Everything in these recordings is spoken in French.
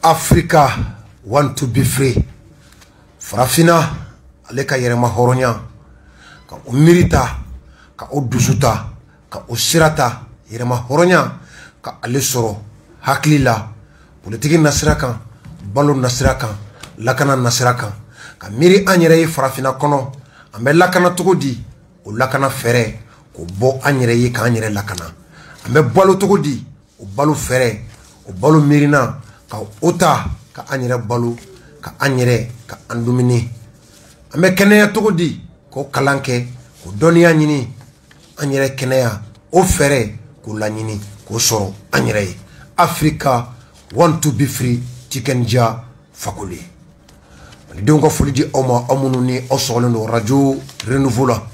Africa want to be free. Farafina aleka yerema horonya ka umirita ka odusuta ka osirata yerema horonya ka alesoro haklila politiki nasiraka balo nasiraka lakana nasiraka ka miri anyere farafina kono ambe lakana tugodi o lakana fere ko bo anyere yi ka anyere lakana ambe balo tugodi o balo fere o balo mirina ka ota ka anyere balo ka anyere ka andumini ambe keneya tugodi ko kalanke ko doniya nyini anyere keneya o fere ko lanyini ko soro anyere. Africa want to be free. Tikenja Fakoli donc folidi oma amununi osoleno radio renouveau la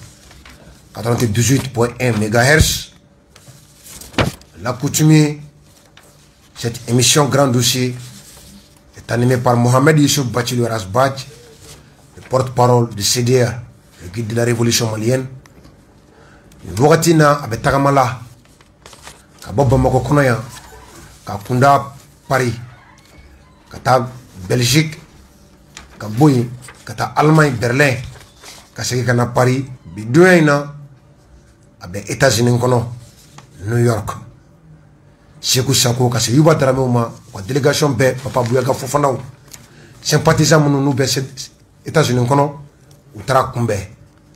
98.1 MHz. L'accoutumée, cette émission Grand Dossier est animée par Mohamed Youssouf Bachilou Rasbach, le porte-parole du CDR, le guide de la révolution malienne. Vogatina abetagamala kaboba makokonoya kakunda Paris kata Belgique kaboy kata Allemagne Berlin kaseki kana Paris bidoyna abe États-Unis kono New York Sekou Sanko kasi yuba darame uma ko délégation be papa Bouyaga Fofanaw sympathisant munu nu be États-Unis kono utara kumbe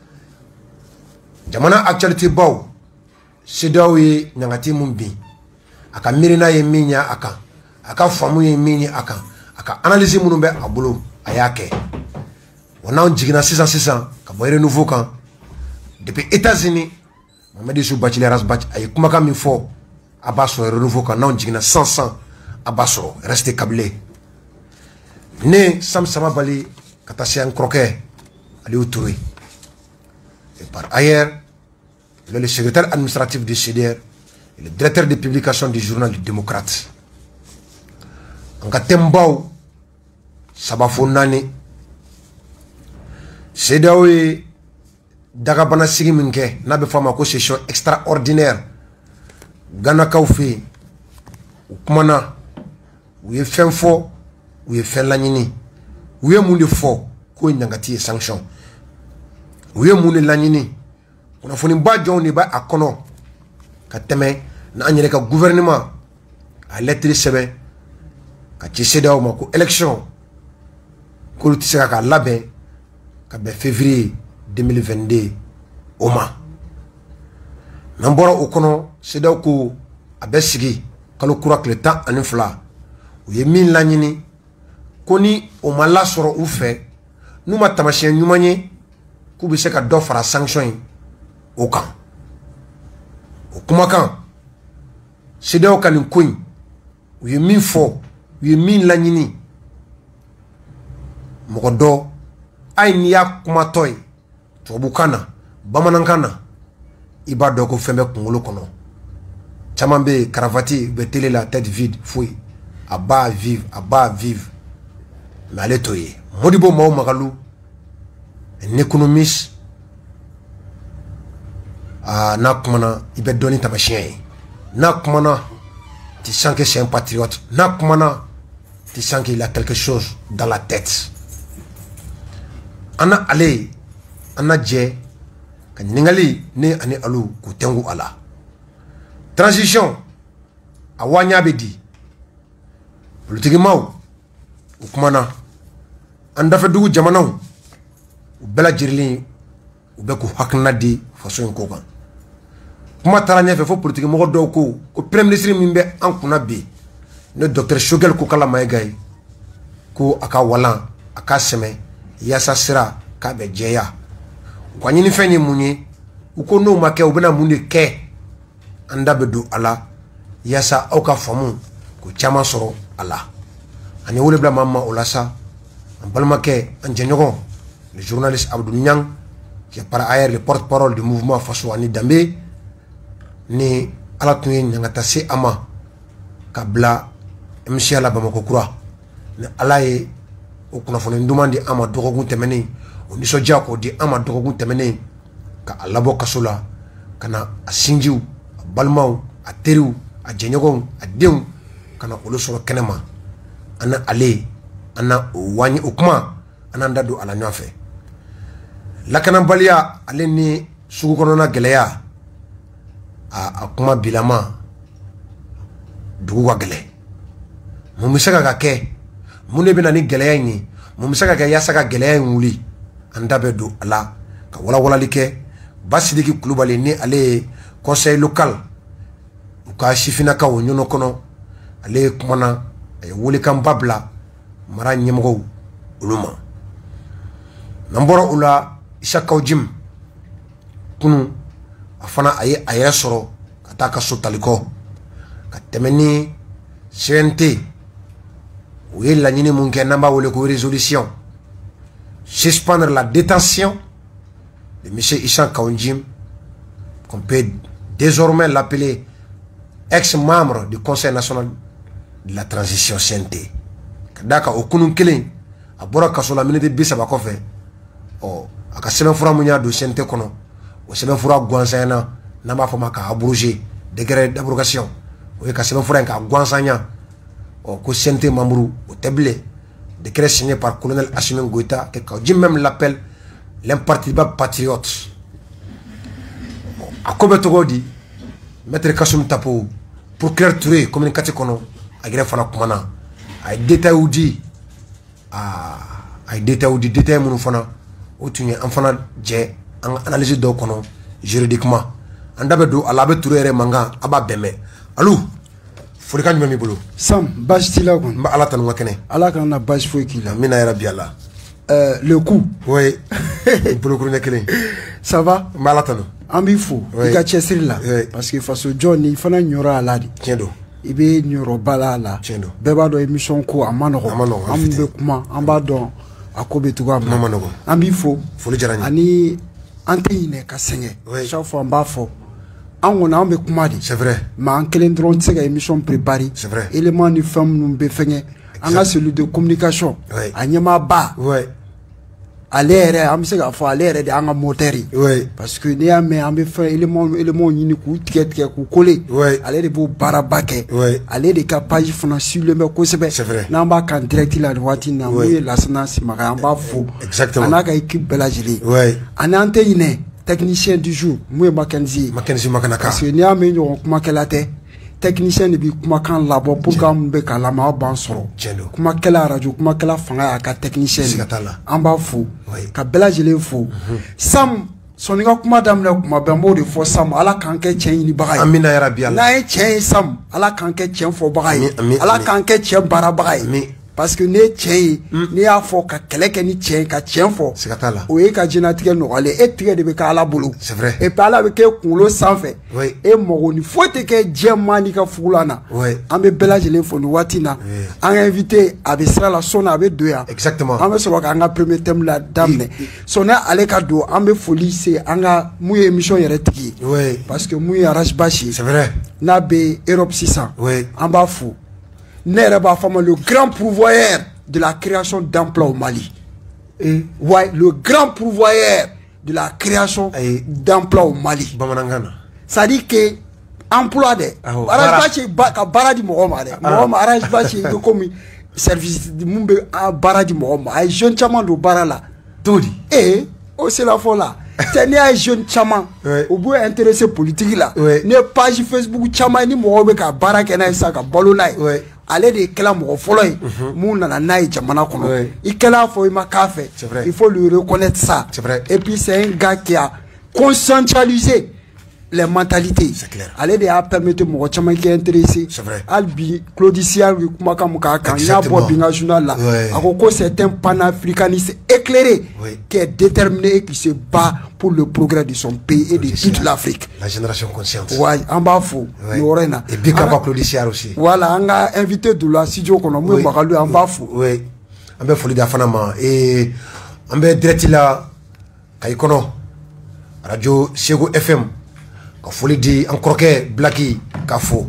jamana actualité baw sedawi nyangati mumbi aka mirina ye minya aka famu ye mini aka analyse munu be abulo ayake wana jigina 600 ka boyre nouveau kan depuis États-Unis Mohamed Youssouf Bachilou Rasbach ay kuma kam mi fo abaso renouveau kan non jigina 100 abaso rester câblé né Sam Sama Bali katasian croquet ali autouri. Et par ailleurs, le secrétaire administratif du CDR et le directeur de publication du journal du Démocrate. En Katembao, Sabafonani, CDR Dagabana Sigiminke, Nabe Famako session extraordinaire, Ghana Kaufi, Oukmana, où est fait faux, où est fait l'anini, où est moun faux, où est nangati sanction. Où est moun l'anini. On a fait ba joni ba akono ka teme na anyere ka gouvernement a lettre sebe ka ci CEDEAO mako élection ko tissaka ka labé ka be février 2022 oma nambora okono CEDEAO ko abesigi kalo kura le temps en fla ou ye min lanyini koni o mala soro ou fait nous ma tamasien nyumanye ku bi se ka do fara sanction aucun. Au Kumakan, c'est de aucun coin. Où il mis fort, où il mis l'anini. Mokodo, Aïnia Kumatoy, Tobukana, Bamanankana, Ibadoko Fembe Kongolo Kono. Chamambe, Karavati, Betele la tête vide, fouille. Abba vive, mais allez toyer. Modibo Mao Magalou, un économiste. Na kumana ibe doni tamashien na kumana tu sens que c'est un patriote na kumana tu sens qu'il a quelque chose dans la tête ana ale ana je kan ningali ne ani alu ku tengu ala transition awanya bedi politique maw kumana anda fa dugu jamanaw bela jirlin ube ku hakna di façon ko kan kuma taranya fe fo politique mo do ko premier ministre mimbe an kuna bi ne docteur Shogel ko kala may gay ko aka wala aka seme yasa sira ka be jeya ko nyini feni munyi ko no make obena munni ke anda be do ala yasa au ka famu ko chama soro ala ani wole bla mamma olasa an balma ke an jenyogo le journaliste Abdou Niang qui est par ailleurs le porte-parole du mouvement Fassoani Dambé ni ala tuye nyangata se ama kabla MC ala bamako kura ni ala ye o kuna fone ndumandi ama dogogun temene o niso jako di ama dogogun temene ka alabo kasola kana asinjiu balmaw ateriu a jenyogon a dew kana olo soro kenema ana ale ana wani ukuma ana ndado ala nyafe lakana balia ale ni sugu kono na geleya a kuma bilama dugu wa gele mumisaka ka ke munne bena ni geleya ni mumisaka ka yasaka geleya wuli anda be do ala ka wala wala like Basidiki Kulubali ni ale conseil local ka shifina ka wonyono kono ale kumana wuli kan babla mara nyemgo uluma namboro ula ishaka ujim kunu afana aye ayesoro kataka sotaliko katemeni CNT wila nyini munke namba wole ko résolution suspendre la détention de M. Ishan Kaonjim, qu'on peut désormais l'appeler ex-membre du Conseil national de la transition CNT. Kadaka okunun killing abora kasola minute bisa bakofe o aka seben fura munya do CNT kono o seben fura gwansana na ma fama ka abroger décret d'abrogation o ka seben fura ka gwansanya o ko CNT membre au tablé décret signé par colonel Assimi Goïta et Kaonjim même l'appelle l'impartible patriote. A Kobe Togodi, Maître Kassoum Tapo, procureur Touré, communicateur kono, a gré fana kumana, a détail ou dit, a détail ou dit, détail mon fana, ou tu n'es enfant j'ai analysé do kono, juridiquement. Andabe do, a l'abe Touré manga, aba beme. Alou, faut le calmer bolo. Sam, bâche tila kon. Mba ala tanu wakene. Ala kan na bâche foi qui là. Mina yara biala. Le coup. Oui. Ça va? Malatano. Ambifou. Oui. Il a là. Oui. Parce que face au John, il faut un nyora aladi. Tiens do. Il be nyoro bala la. Tiens do. Beba do émission ko amanogo. Amanogo. Ambe kuma amba don akobe tuga. Mamanogo. Ambifou. Foli jarani. Ani ante ine ka senge. Oui. Chaque fois amba fo. On a ambe kuma di. C'est vrai. Mais en kelen dron tsega émission préparée. C'est vrai. Élément du femme nous be fenge. Anga celui de communication. Oui. Anyama ba. Oui. Allez, am se ga fo allez de anga moteri. Oui. Parce que ni amé ambe fait élément yini ku ticket ku coller. Oui. Allez de bo barabake. Oui. Allez de capage fona sur le ko sebe. C'est vrai. Namba kan direct la wati na Oui. mu la sana si maka amba fo. Exactement. Anaka équipe belagili. Oui. Anante ine technicien du jour mu Mackenzie. Mackenzie Makanaka. Parce que ni amé nyo kuma kelate technicien de bi kuma kan labo pour kam be kala ma ban soro. Tiendo. Kuma kela radio kuma kela fanga ya ka technicien. Sikatala. Amba fo. Oui. Ka belagili fo. Sam soninga kuma damna kuma bambo de fo Sam ala kanke chen ni bagay. Amina yara biala. Na e chen Sam ala kanke chen fo bagay. Ami. Ala kanke chen bara bagay. Ami. Parce que ne chen ni a fo ka keleke ni chen ka chen fo. Sikatala. O e ka jinatige no ale e tige de be ka ala bolo. C'est vrai. Et pa ala be ke kulo sanfɛ. Oui. E mogo ni fo te ke jemani ka fugulana. Oui. An be belagele fo ni watina. Oui. An invité a be sira la sona a be doya. Exactement. An be sɔrɔ ka an ka premier thème la daminɛ. Sɔnna ale ka don an be foli se an ka mun ye émission yɛrɛ tigi ye. Oui. Parce que mun ye Arach Bachi ye. C'est vrai. N'a be Europe sisan. Oui. An b'a fo. Ne yɛrɛ b'a fɔ a ma le grand pourvoyeur de la création d'emplois au Mali. Et Ouais, le grand pourvoyeur de la création Aye. d'emplois au Mali. Bamanangana. Ça dit que emploi de Aho, Arach Bachi ka bara di mɔgɔ ma dɛ. Mɔgɔ ma Arach Bachi ko comme service mun bɛ a bara di mɔgɔ ma. A ye jeune caman don baara la. Todi. Et o sera fɔ la. C'est ni a ye jeune caman. Ouais. O b'u intéressé politique la. Ouais. Ni page Facebook caman ni mɔgɔ bɛ ka baara kɛ n'a ye sa ka balo n'a ye. Ouais. Ale de kɛla mɔgɔ fɔlɔ ye mun nana n'a ye jamana kɔnɔ. Ouais. I kɛla fɔ i ma k'a fɛ. C'est vrai. Il faut lui reconnaître ça. C'est vrai. Et puis c'est un gars qui a conscientisé les mentalités. C'est clair. Ale de y'a permettre mɔgɔ caman qui est intéressé. C'est vrai. Hali bi Claudiciar ye kumakan mun k'a kan n y'a Exactement. bɔ bi n ka journal la. Ouais. A ko c'est un panafricaniste éclairé Oui. qui est déterminé et qui se bat pour le progrès de son pays et de toute l'Afrique. La génération consciente. Ouais, an b'a fo Ouais. nin yɔrɔ in na. Et bien An ka- capable Claudiciar aussi. Voilà, an ka invité de la studio kɔnɔ mun ye Magalu ye, an b'a fo. Oui. An bɛ foli da fana ma. Et an bɛ direct la Kayi kɔnɔ radio Segu FM ka foli di an kɔrɔkɛ Blaki k'a fo.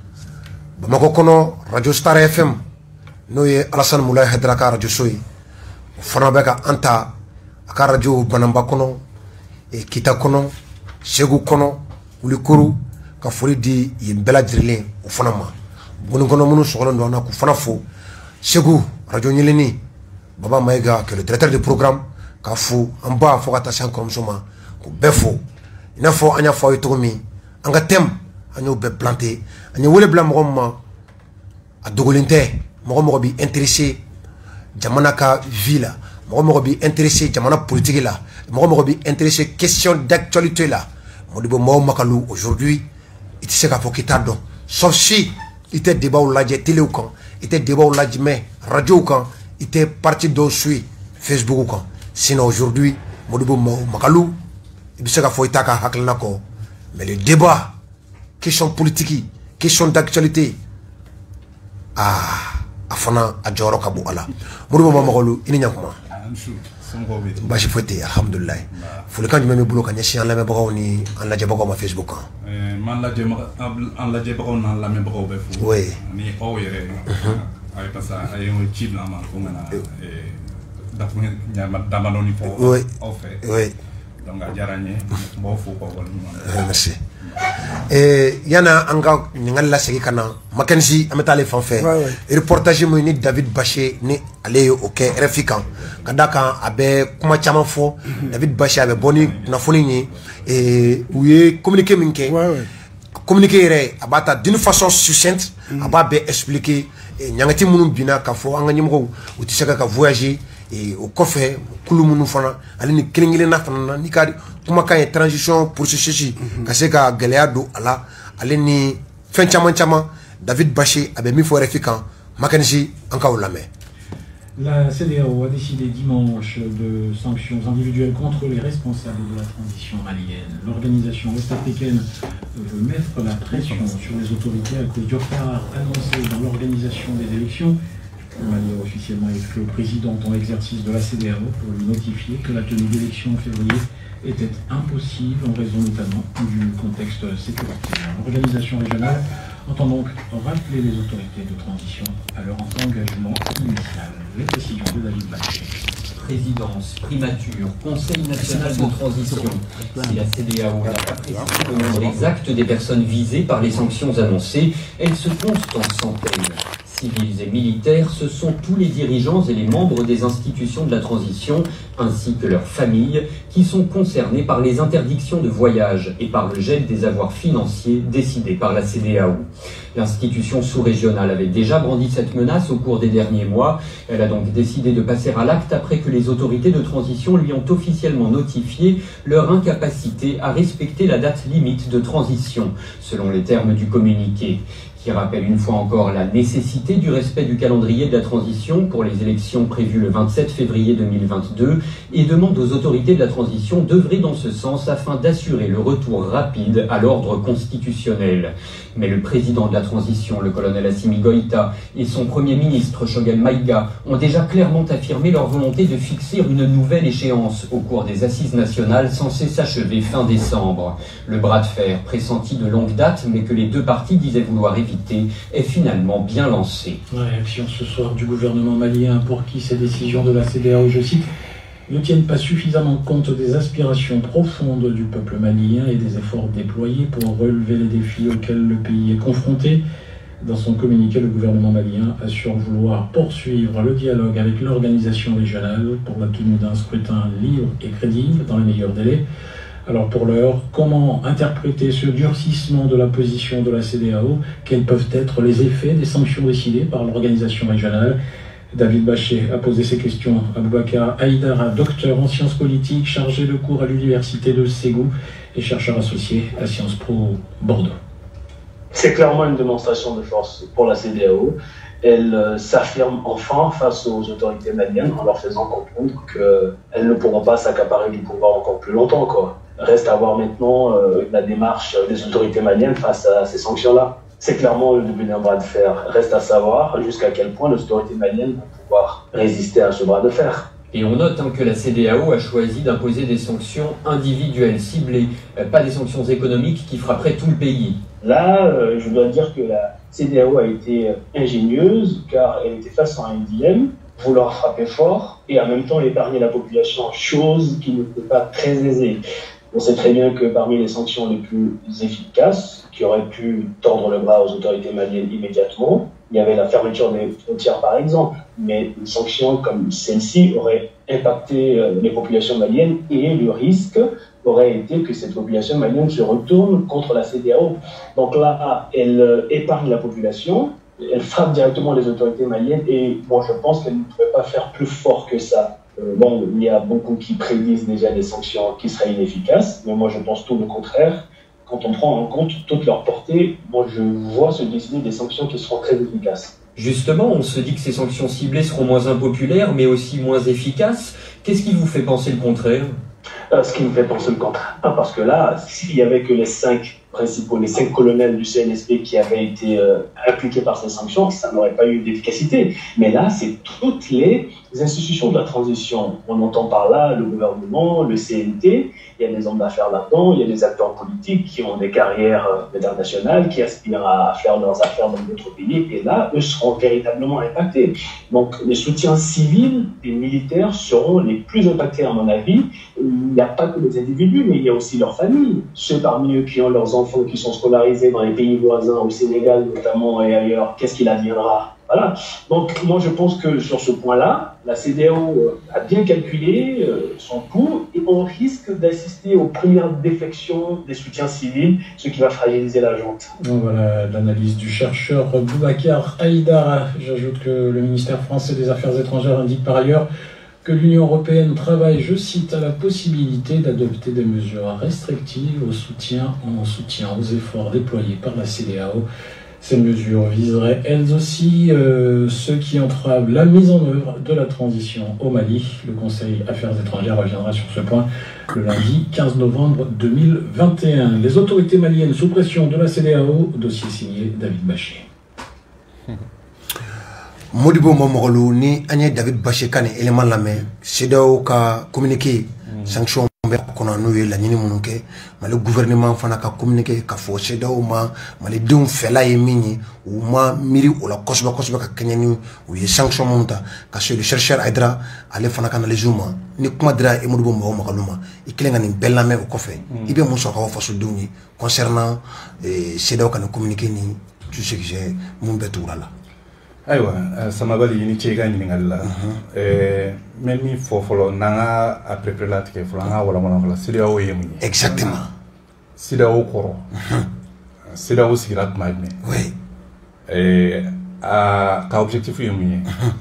Bamakɔ kɔnɔ radio Star FM n'o ye Alassane Moulaye Haidara ka radio so ye. O fana bɛ ka an ta a ka radio Banamba kɔnɔ, Kita kɔnɔ, Segu kɔnɔ, Wulikoro ka foli di yen bɛɛ lajɛlen o fana ma. Buguni kɔnɔ minnu sɔgɔlen don an na k'u fana fo. Ségou, Radio Nileni, Baba Maïga, que le directeur de programme, Kafou, en bas, Fogatashan comme Soma, Befo, il a fait un fois Tomi, un thème, un peu planté, un peu blanc, à Dogolinte, Morobi intéressé, Jamanaka Villa, Morobi intéressé, Jamana politique là, Morobi intéressé, question d'actualité là, Modibo Makalou aujourd'hui, il sait qu'à Fokitado, sauf si il était débat au Ladje télé ou quand, il était débat au Ladje radio ou quand, il était parti d'Osui, Facebook ou quand. Sinon aujourd'hui, Modibo Makalou, il sait qu'à Foitaka Haklanako, mais le débat, question politique, question d'actualité, afana a jɔyɔrɔ ka bon ala Modibo Mamakolu i ni ɲakuma baasi foyi tɛ alhamdulillah folikan jumɛn bɛ bolo ka ɲɛsin an lamɛnbagaw ni an lajɛbagaw ma Facebook kan an lajɛbagaw n'an lamɛnbagaw bɛ fo ni aw yɛrɛ a ye parce que a ye ci bila an ma ko n kana damadɔni fɔ aw fɛ donc a diyara n ye n b'aw fo k'aw waleɲuman merci yana an ka ɲininkali lasegin ka na Mackenzie an bɛ taa ale fan fɛ reportage min ni David Baché ni ale ye o kɛ RFI kan ka d'a kan a bɛ kuma caman fɔ David Baché a bɛ bɔ ni kunnafoni ye u ye communiqué min kɛ communiqué yɛrɛ a b'a ta d'une façon succincte a b'a bɛɛ expliquer ɲangati minnu binna k'a fɔ an ka ɲɛmɔgɔw u tɛ se ka voyager o kɔfɛ kulu minnu fana ale ni kelen kelenna fana na ni ka kumakan ye transition processus ka se ka gɛlɛya don a la ale ni fɛn caman caman David Baché a bɛ min fɔ RFI kan Mackenzie an ka o lamɛn. La CEDEAO a décidé dimanche de sanctions individuelles contre les responsables de la transition malienne. L'organisation West africaine veut mettre la pression sur les autorités à cause du retard annoncé dans l'organisation des élections. Le Mali a officiellement écrit au président en exercice de la CEDEAO pour lui notifier que la tenue d'élections en février était impossible en raison notamment du contexte sécuritaire. L'organisation régionale entend donc rappeler les autorités de transition à leur engagement initial. Les précisions de David Baché. Présidence, primature, Conseil national de transition. Si la CEDEAO n'a pas précisé le nombre exact des personnes visées par les sanctions annoncées, elles se comptent en centaines. Civils et militaires, ce sont tous les dirigeants et les membres des institutions de la transition, ainsi que leurs familles, qui sont concernés par les interdictions de voyage et par le gel des avoirs financiers décidés par la CEDEAO. L'institution sous-régionale avait déjà brandi cette menace au cours des derniers mois. Elle a donc décidé de passer à l'acte après que les autorités de transition lui ont officiellement notifié leur incapacité à respecter la date limite de transition, selon les termes du communiqué, qui rappelle une fois encore la nécessité du respect du calendrier de la transition pour les élections prévues le 27 février 2022 et demande aux autorités de la transition d'œuvrer dans ce sens afin d'assurer le retour rapide à l'ordre constitutionnel. Mais le président de la transition, le colonel Assimi Goïta, et son premier ministre, Choguel Maïga, ont déjà clairement affirmé leur volonté de fixer une nouvelle échéance au cours des assises nationales censées s'achever fin décembre. Le bras de fer, pressenti de longue date, mais que les deux parties disaient vouloir éviter, est finalement bien lancé. Réaction ce soir du gouvernement malien pour qui ces décisions de la CEDEAO, je cite, ne tiennent pas suffisamment compte des aspirations profondes du peuple malien et des efforts déployés pour relever les défis auxquels le pays est confronté. Dans son communiqué, le gouvernement malien assure vouloir poursuivre le dialogue avec l'organisation régionale pour la tenue d'un scrutin libre et crédible dans les meilleurs délais. Alors pour l'heure, comment interpréter ce durcissement de la position de la CEDEAO? Quels peuvent être les effets des sanctions décidées par l'organisation régionale? David Baché a posé ces questions à Boubacar Haïdara, docteur en sciences politiques, chargé de cours à l'université de Ségou et chercheur associé à Sciences Po Bordeaux. C'est clairement une démonstration de force pour la CEDEAO. Elle s'affirme enfin face aux autorités maliennes en leur faisant comprendre qu'elles ne pourront pas s'accaparer du pouvoir encore plus longtemps, quoi. Reste à voir maintenant la démarche des autorités maliennes face à ces sanctions-là. C'est clairement le début d'un bras de fer. Reste à savoir jusqu'à quel point les autorités maliennes vont pouvoir résister à ce bras de fer. Et on note que la CEDEAO a choisi d'imposer des sanctions individuelles, ciblées, pas des sanctions économiques qui frapperaient tout le pays. Là, je dois dire que la CEDEAO a été ingénieuse car elle était face à un dilemme, vouloir frapper fort et en même temps épargner la population, chose qui n'était pas très aisée. On sait très bien que parmi les sanctions les plus efficaces, qui auraient pu tordre le bras aux autorités maliennes immédiatement, il y avait la fermeture des frontières par exemple, mais une sanction comme celle-ci aurait impacté les populations maliennes et le risque aurait été que cette population malienne se retourne contre la CEDEAO. Donc là, elle épargne la population, elle frappe directement les autorités maliennes et bon, je pense qu'elle ne pouvait pas faire plus fort que ça. Bon, il y a beaucoup qui prédisent déjà des sanctions qui seraient inefficaces, mais moi je pense tout le contraire. Quand on prend en compte toute leur portée, moi je vois se dessiner des sanctions qui seront très efficaces. Justement, on se dit que ces sanctions ciblées seront moins impopulaires, mais aussi moins efficaces. Qu'est-ce qui vous fait penser le contraire ? Ce qui me fait penser le contraire, parce que là, s'il y avait que les 5 principaux, les 5 colonels du CNSP qui avaient été impliqués par ces sanctions, ça n'aurait pas eu d'efficacité. Mais là, c'est toutes les institutions de la transition. On entend par là le gouvernement, le CNT, il y a des hommes d'affaires là-dedans, il y a des acteurs politiques qui ont des carrières internationales, qui aspirent à faire leurs affaires dans d'autres pays, et là, eux seront véritablement impactés. Donc, les soutiens civils et militaires seront les plus impactés, à mon avis. Il n'y a pas que les individus, mais il y a aussi leurs familles. Ceux parmi eux qui ont leurs enfants qui sont scolarisés dans les pays voisins, au Sénégal notamment et ailleurs, qu'est-ce qu'il adviendra ? Voilà. Donc, moi, je pense que sur ce point-là, la CEDEAO a bien calculé son coût et on risque d'assister aux premières défections des soutiens civils, ce qui va fragiliser la junte. Voilà l'analyse du chercheur Boubacar Haïdara. J'ajoute que le ministère français des Affaires étrangères indique par ailleurs que l'Union européenne travaille, je cite, à la possibilité d'adopter des mesures restrictives en soutien aux efforts déployés par la CEDEAO. Ces mesures viseraient elles aussi ceux qui entravent la mise en œuvre de la transition au Mali. Le Conseil Affaires étrangères reviendra sur ce point le lundi 15 novembre 2021. Les autorités maliennes sous pression de la CEDEAO, dossier signé David Bachir. Modibo Momorolo ni Agnès David Bachir Kane élément la main CEDEAO ka communiqué sanction kono no la ñini munke le gouvernement fana ka communiqué ka fo CEDEAO ma le dum fela yemini ou ma miri ou la kosba ka kenyani ou ye sanction monta ka sur le chercheur Haïdara ale fana kana le zuma ni kuma dira e Modibo Momokaluma ikilenga ni bella main au coffre ibe mon soka fa so duni concernant CEDEAO kana communiqué ni tout ce que j'ai mon betoura là. Aywa sama bali ni chega ni ngalla même il faut nanga à peu près là que faut nanga wala CEDEAO yemu exactement CEDEAO koro CEDEAO sirat magné oui ka objectif yemu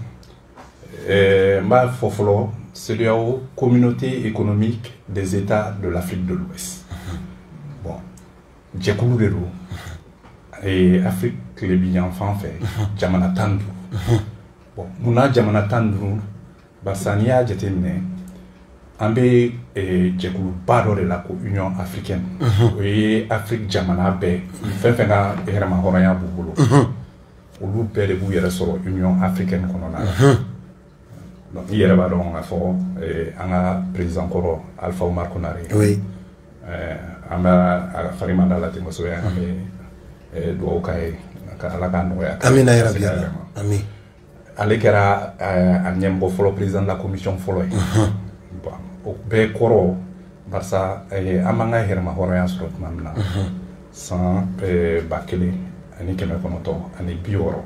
ma faut CEDEAO communauté économique des États de l'Afrique de l'Ouest bon jekulu de et Afrique les biens enfants fait jamana tandu bon muna jamana tandu basania jetemne ambe jekulu bado de la Union africaine et Afrique jamana be fenfenga herma horaya bubulu olu pere bu yere soro Union africaine konona donc hier ba don afo anga président koro Alpha Oumar Konaré oui amba farimanda la temoso ya do okay Amina ya Rabbi Amin. Ale kera a nyembo folo président de la commission folo bon be koro barsa amanga herma horoya slot mamna sans bakele ani keme konoto ani bioro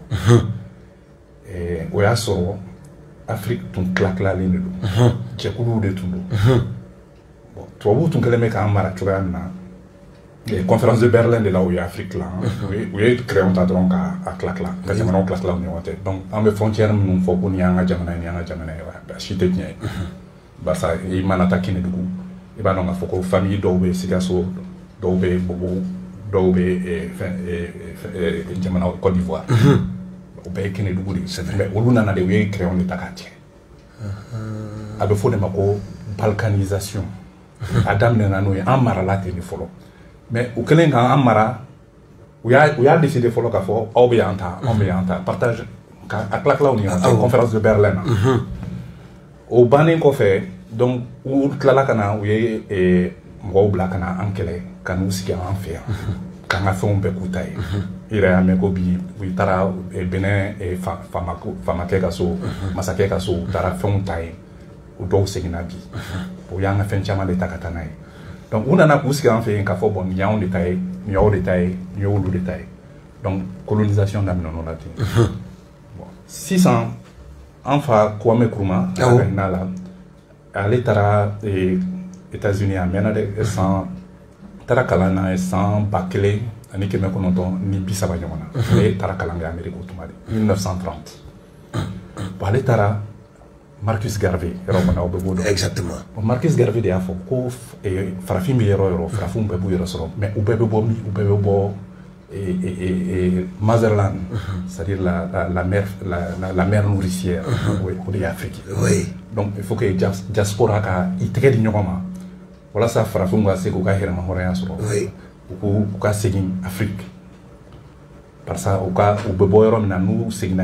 oya so Afrique tun klakla linu jekulu de tundo bon to tun keleme ka amara chugana les conférences de Berlin de là où il y a Afrique là où il créé un tadron à clac là quand on clac là on est donc en mes frontières nous faut qu'on y a un jamana ouais si t'es bien bah ça il m'a attaqué ne dugu et bah non faut que famille dobe sikaso dobe bobo dobe et jamana Côte d'Ivoire au pays qui ne dugu c'est mais on a des ouais créé un état quartier avec faut de ma balkanisation Adam ne nano en marala te ni folo mais au Kenya en mara où y a décidé follow ka fo obianta partage à claque là on y a conférence de Berlin au banin ko fait donc où klala kana où y mo bla kana ankele kanu siki en faire kana fait un bekutai il a me ko bi tara Benin et fama ke kaso masake kaso tara fait un taille ou do segina bi où y a un fait chama de takatanaï. donc on a poussé en fait un café bon il y a un détail il y a un détail il y a un détail donc colonisation n'a non là bon 600 enfin Kwame Nkrumah aller tara États-Unis à menade sans tara kalana sans bakele ani keme konoton ni bisaba nyona et tara kalanga Amérique automadi 1930 pour aller tara Marcus Garvey exactement Marcus Garvey de afo ko farafin bi yero farafin be bu yero soro mais ubebe bo et Mazerland, c'est-à-dire la mer nourricière de l'Afrique. Oui. Donc il faut que diaspora ka itege di nyoma. Voilà ça farafin ga se ko ka hera ma horeya soro. Oui. Ko ka segin Afrique. Par ça o ka ubebo yero na nu segina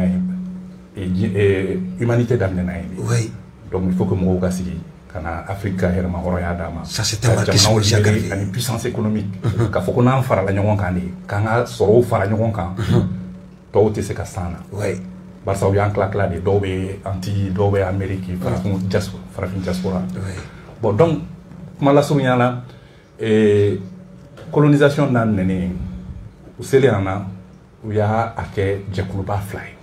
et humanité d'amener. Oui. Donc il faut que mo ka segi kana Afrique hera ma horeya dama. Ça c'est un marquisme une puissance économique. Ka foko na fara la nyonga kandi kanga soro fara nyonga kan. To te se ka sana. Oui. Barça ou yan claque là de dobe anti dobe Amérique farafin diaspora. Oui. Bon donc mala sounya là colonisation nan nene ou seliana où ya ake jekuluba fly.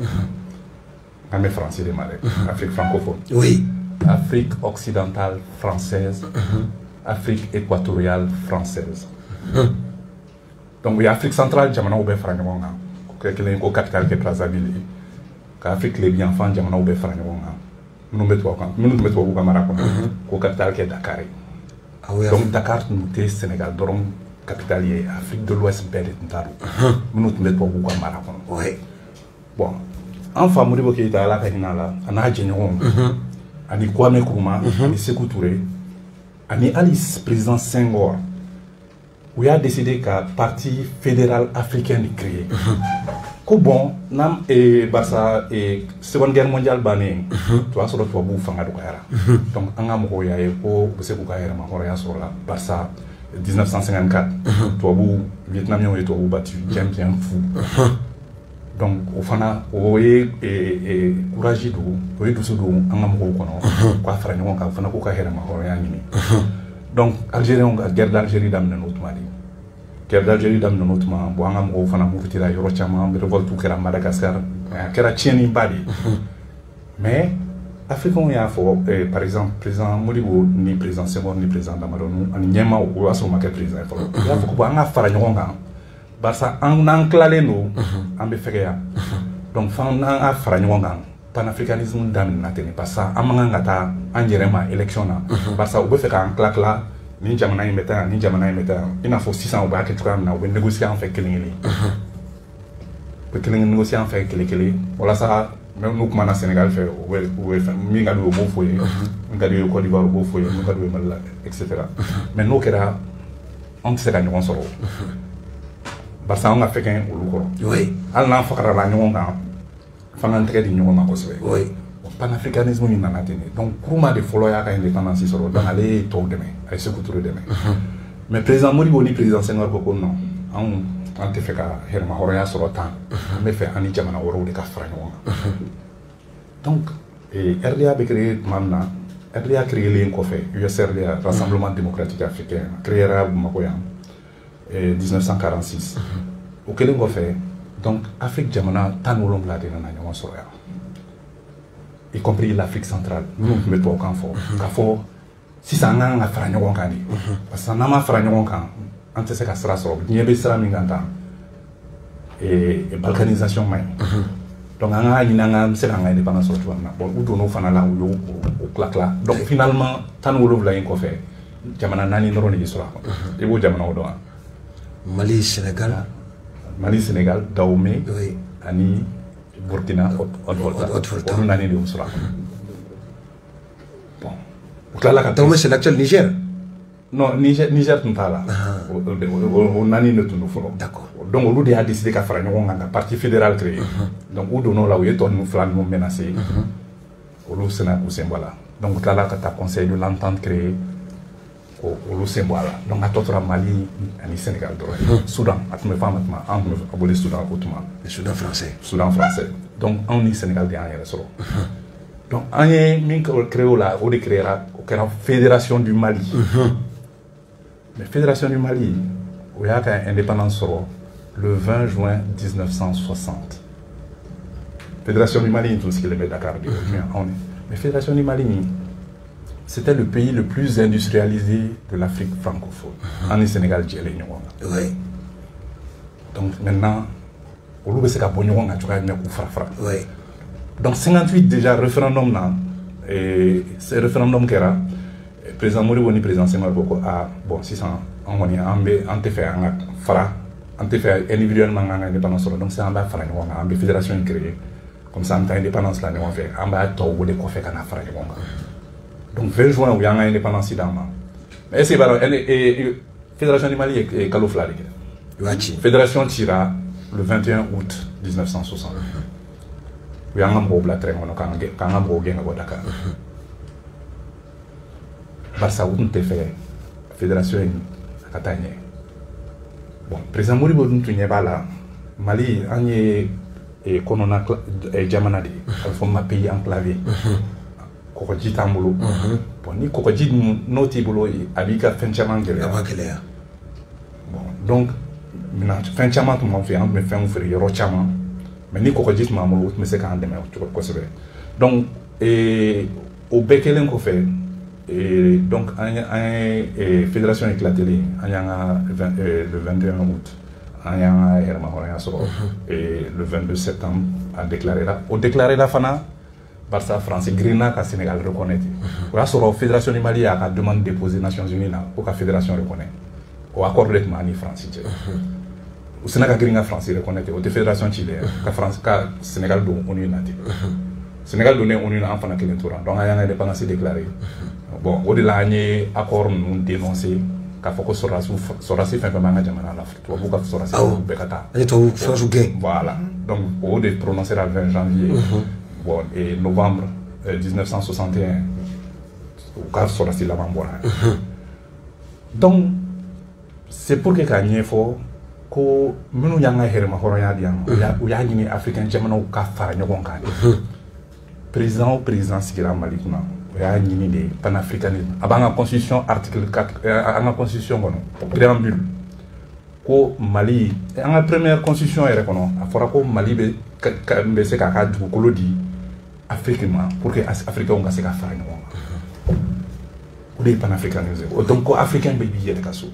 Amé français de Malais, Afrique francophone. Oui. Afrique occidentale française, Afrique équatoriale française. Donc, il y a Afrique centrale, jamana oube frangonga. Quelqu'un ko capital ke Brazzaville. Afrique les bien enfants, jamana oube frangonga. Nous mettons au Gamara ko capital ke Dakar. Donc Dakar nous te Sénégal, donc capitale Afrique de l'Ouest belle ntaro. Nous mettons au Gamara. Oui. Bon, enfin Modibo Keïta la kanina la, ana jenyon. Ani Kwame Nkrumah, ani Sékou Touré, ani Alice président Senghor, où il a décidé qu'un parti fédéral africain est créé. Ko bon, nam et Barça et Seconde Guerre mondiale bané, tu vois sur le toit bou fanga dokara. Donc anga moko ya ko Sékou Kaira ma horia sur la Barça 1954, toit bou Vietnamiens et toit bou battu, bien fou. Donc au fana o ye courage do o ye dusu do an ka mɔgɔw kɔnɔ k'a fara ɲɔgɔn kan fana k'u ka hɛrɛ ma hɔrɔnya ɲini. Donc Algériens ka guerre d'Algérie daminɛ n'o tuma de guerre d'Algérie daminɛ n'o tuma bon an ka mɔgɔw fana murutira yɔrɔ caman révolte kɛra Madagascar a kɛra tiɲɛniba de mais africains y'a fɔ par exemple président Modibo ni président Senghor ni président Damadɔnu ani ɲɛmaa o y'a sɔrɔ o ma kɛ président fɔlɔ u y'a fɔ ko bon an ka fara ɲɔgɔn kan. Barça an clalen no an be fɛgɛya donc fan an a fara ɲɔgɔn kan panafricanisme daminɛna ten parce que an man kan ka taa an yɛrɛ ma élection na barisa u be fɛ k'an tila ni jamana in bɛ taa yan ni jamana in bɛ taa yan i n'a fɔ sisan u b'a kɛ cogoya min na u bɛ négocier an fɛ kelen kelen u bɛ kelen négocier an fɛ kelen kelen walasa même n'u kumana Sénégal fɛ u bɛ min ka d'u ye u b'o fɔ ye min ka d'u ye Côte d'Ivoire u b'o fɔ ye min ka d'u ye Mali la etc. mais n'o kɛra an tɛ se ka ɲɔgɔn sɔrɔ. Parce qu'on a fait qu'un oui. Allah fera la ɲɔgɔn kan fanga tɛgɛ di ɲɔgɔn ma kosɛbɛ. Oui. Panafricanisme min nana ten donc Nkrumah de fɔlɔ y'a ka indépendance sɔrɔ donc ale ye tɔw dɛmɛ a ye Sékou Touré dɛmɛ. Mais président Modibo ni président Senghor ko non an tɛ fɛ ka hɛrɛma hɔrɔnya sɔrɔ tan an bɛ fɛ an ni jamana wɛrɛw de ka fara ɲɔgɔn kan. Donc RDA bɛ créé tuma min na RDA créélen kɔfɛ USRDA Rassemblement Démocratique Africain créera Bamako yan 1946. Au Kélé fait donc Afrique jamana tan wolonwula de nana ɲɔgɔn sɔrɔ yan y compris l'Afrique centrale nous tun bɛ tubabu kan fɔ k'a fɔ sisan an kan ka fara ɲɔgɔn kan de parce que n'an ma fara ɲɔgɔn kan an tɛ se ka sira sɔrɔ diɲɛ bɛ sira min kan tan balkanisation man ɲi donc an ka ɲini an ka se k'an ka indépendance sɔrɔ cogoya min na bon u donn'o fana la u y'o tila tila donc finalement tan wolonwula in kɔfɛ jamana naani dɔrɔn de bɛ sɔrɔ a kɔnɔ i b'o jamanaw dɔn wa. Mali, Sénégal. Mali, Sénégal, Dahomey, oui. Ani, Burkina, Haute-Volta. On a des choses. Bon. Dahomey, c'est l'actuel Niger. Non, Niger n'est pas là. On a des choses. D'accord. Donc, on a décidé qu'à faire un parti fédéral créé. Donc, on a là où il nous flamme menacé. On a Sénat ou Sembola. Donc, on a un conseil de l'entente créé. Au symbole donc à tout Mali et Sénégal Soudan à tout me femme à Soudan autrement Soudan français donc on est Sénégal derrière solo donc on est min créé là on créera une fédération du Mali mais fédération du Mali o y'a ka indépendance sɔrɔ le 20 juin 1960 fédération du Mali tout ce qui est Dakar mais fédération du Mali c'était le pays le plus industrialisé de l'Afrique francophone en Sénégal oui. Donc maintenant olu bɛ se ka bɔ ɲɔgɔn kan cogoya min k'u fara fara oui. Donc 58 déjà référendum na ce référendum kɛra président Modibo ni président Senghor ko ah bon sisan an kɔni an tɛ fɛ an ka fara an tɛ fɛ individuellement an ka indépendance sɔrɔ donc sisan an b'a fara ɲɔgɔn kan an bɛ fédération in créer comme ça an bɛ taa indépendance la ɲɔgɔn fɛ an b'a tɔw wele kɔfɛ ka na fara ɲɔgɔn kan donc 20 juin u y'an ka indépendance d'an ma mais est-ce que b'a dɔn fédération du Mali ye kalo 2 de kɛ fédération cira le 21 août 1960 u y'an ka mɔgɔw bila train kɔnɔ k'an ka mɔgɔw gɛn ka bɔ Dakar barisa u tun tɛ fɛ fédération in a ka taa ɲɛ bon président Modibo dun tun ɲɛ b'a la Mali an ye kɔnɔna jamana de ye a bɛ fɔ ma pays enclavé kɔgɔji t'an bolo bon ni kɔgɔji n'o t'i bolo a b'i ka fɛn caman gɛlɛya bon donc maintenant fɛn caman tun b'an fɛ an tun bɛ fɛnw feere yɔrɔ caman mais ni kɔgɔji tun b'an bolo o tun bɛ se k'an dɛmɛ kosɛbɛ donc o bɛɛ kɛlen kɔfɛ donc an ye fédération éclatée an y'an ka le 21 août an y'an ka yɛrɛmahɔrɔnya sɔrɔ le 22 septembre a déclaré la o déclaré la fana barisa France girinna ka Sénégal reconnaître o y'a sɔrɔ fédération du Mali y'a ka demande déposée Nations Unies na ko ka fédération reconnaître o accord de tun b'a ni France cɛ o sina ka girin ka France reconnaître o tɛ fédération ci dɛ ka France ka Sénégal don ONU na ten Sénégal donnen ONU na an fana kelen tora donc an y'an ka indépendance déclaré bon o de la an ye accord ninnu dénoncé k'a fɔ ko sɔrɔdasi fɛn fɛn b'an ka jamana la tubabu ka sɔrɔdasi bɛɛ ka taa ani tubabu sɔrɔdasiw gɛn voilà donc o de prononcé la 20 janvier bon et novembre 1961 u ka sɔrɔdasi laban bɔra donc c'est pour que k'a ɲɛfɔ ko minnu y'an ka hɛrɛmahɔrɔnya di yan u y'a ɲini africain jamanaw ka fara ɲɔgɔn kan de président o président sigira Mali kunna o y'a ɲini de panafricanisme a b'an ka constitution article 4 an ka constitution kɔnɔ préambule ko Mali an ka première constitution yɛrɛ kɔnɔ a fɔra ko Mali bɛ se k'a ka dugukolo di Afrique ma pour que africains ka se ka fara ɲɔgɔn kan o de ye panafricanisme donc ko africain bɛ b'i yɛrɛ ka so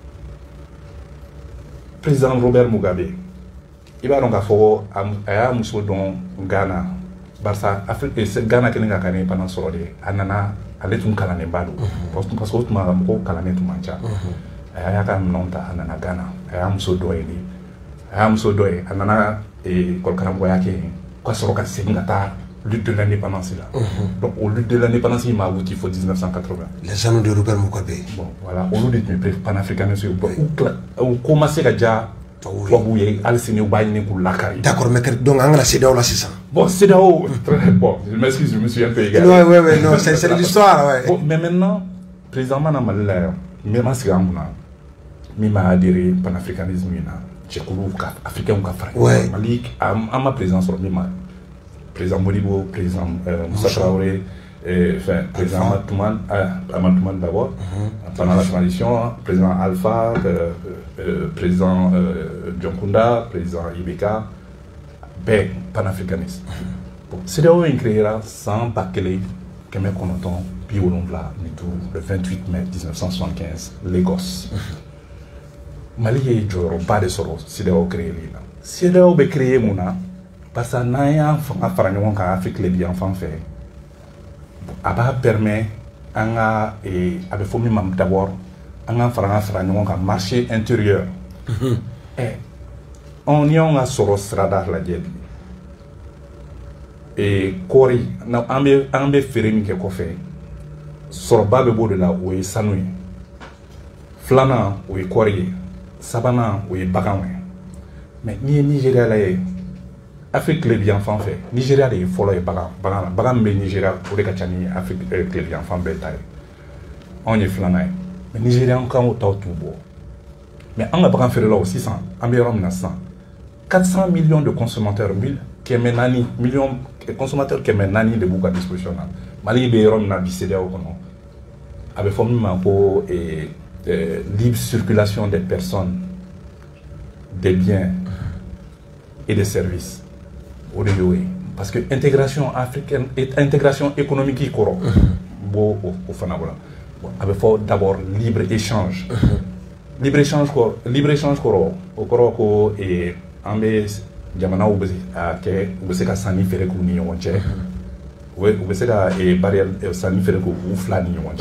président Robert Mugabe i b'a dɔn k'a fɔ a y'a muso dɔn Ghana barisa Ghana kelen ka kan indépendance sɔrɔ de a nana ale tun kalannenba don parce que o tuma mɔgɔw kalannen tun man ca a y'a ka minɛnw ta a nana Ghana a y'a muso dɔ ye a nana école-karamɔgɔya kɛ yen ka sɔrɔ ka segin ka taa lutte de l'indépendance la donc o lutte de l'indépendance in m'a wuti fo 1980 les anneaux de Robert Mugabe bon voilà olu de tun ye panafricanisme u ko ma se ka diya tubabuw ye hali sini u b'a ɲini k'u lakari d'accord mais donc an kana CEDEAO la sisan bon CEDEAO bon je m'excuse je me suis un peu égaré ouais non c'est l'histoire ouais bon mais maintenant président mana Mali la yan min ma sigi an kunna min ma adhéré panafricanisme in na cɛkuluw ka africains ka fara Mali an ma président sɔrɔ min ma président Modibo, président Moussa Traoré, président Amatouman d'abord, pendant la transition, président Alpha, président Djonkunda, président Ibeka, ben panafricaniste. Bon, CEDEAO créera sans Bakele, Keme Konoton, puis Olonvla, le 28 mai 1975, Lagos. Mali est Joro, pas de Soros, CEDEAO créé là. CEDEAO be créé Mouna. Parce que n'a y'an fara ɲɔgɔn kan Afrique le bi yan fan fɛ a b'a permet an ka a bɛ fɔ min ma d'abord an ka fara ɲɔgɔn kan marché intérieur ni y'anw ka sɔrɔ sirada lajɛ bi kɔɔri an bɛ feere min kɛ kɔfɛ sɔrɔba bɛ b'o de la o ye sanu ye filanan o ye kɔɔri ye sabanan o ye baganw ye mais n'i ye Nigéria lajɛ Afrique le bi yan fan fɛ Nigéria de ye fɔlɔ ye bagan min bɛ Nigéria o de ka ca ni Afrique le bi yan fan bɛɛ ta ye anw ye filanan ye mais Nigéria kan o taw t'u bɔ mais an ka bagan feerelaw sisan an bɛ yɔrɔ min na sisan 400 millions de consommateurs consommateurs kɛmɛ naani de b'u ka disposition na Mali bɛ yɔrɔ min na bi CEDEAO kɔnɔ a bɛ fɔ min ma ko libre circulation des personnes, des biens et des services. Parce que l'intégration africaine, intégration économique qui corrompt, il faut d'abord libre échange. Libre échange, et jamana ou se ka sani fere ku ni ɲɔgɔn cɛ u bɛ se ka barrière sani fere ku u fila ni ɲɔgɔn cɛ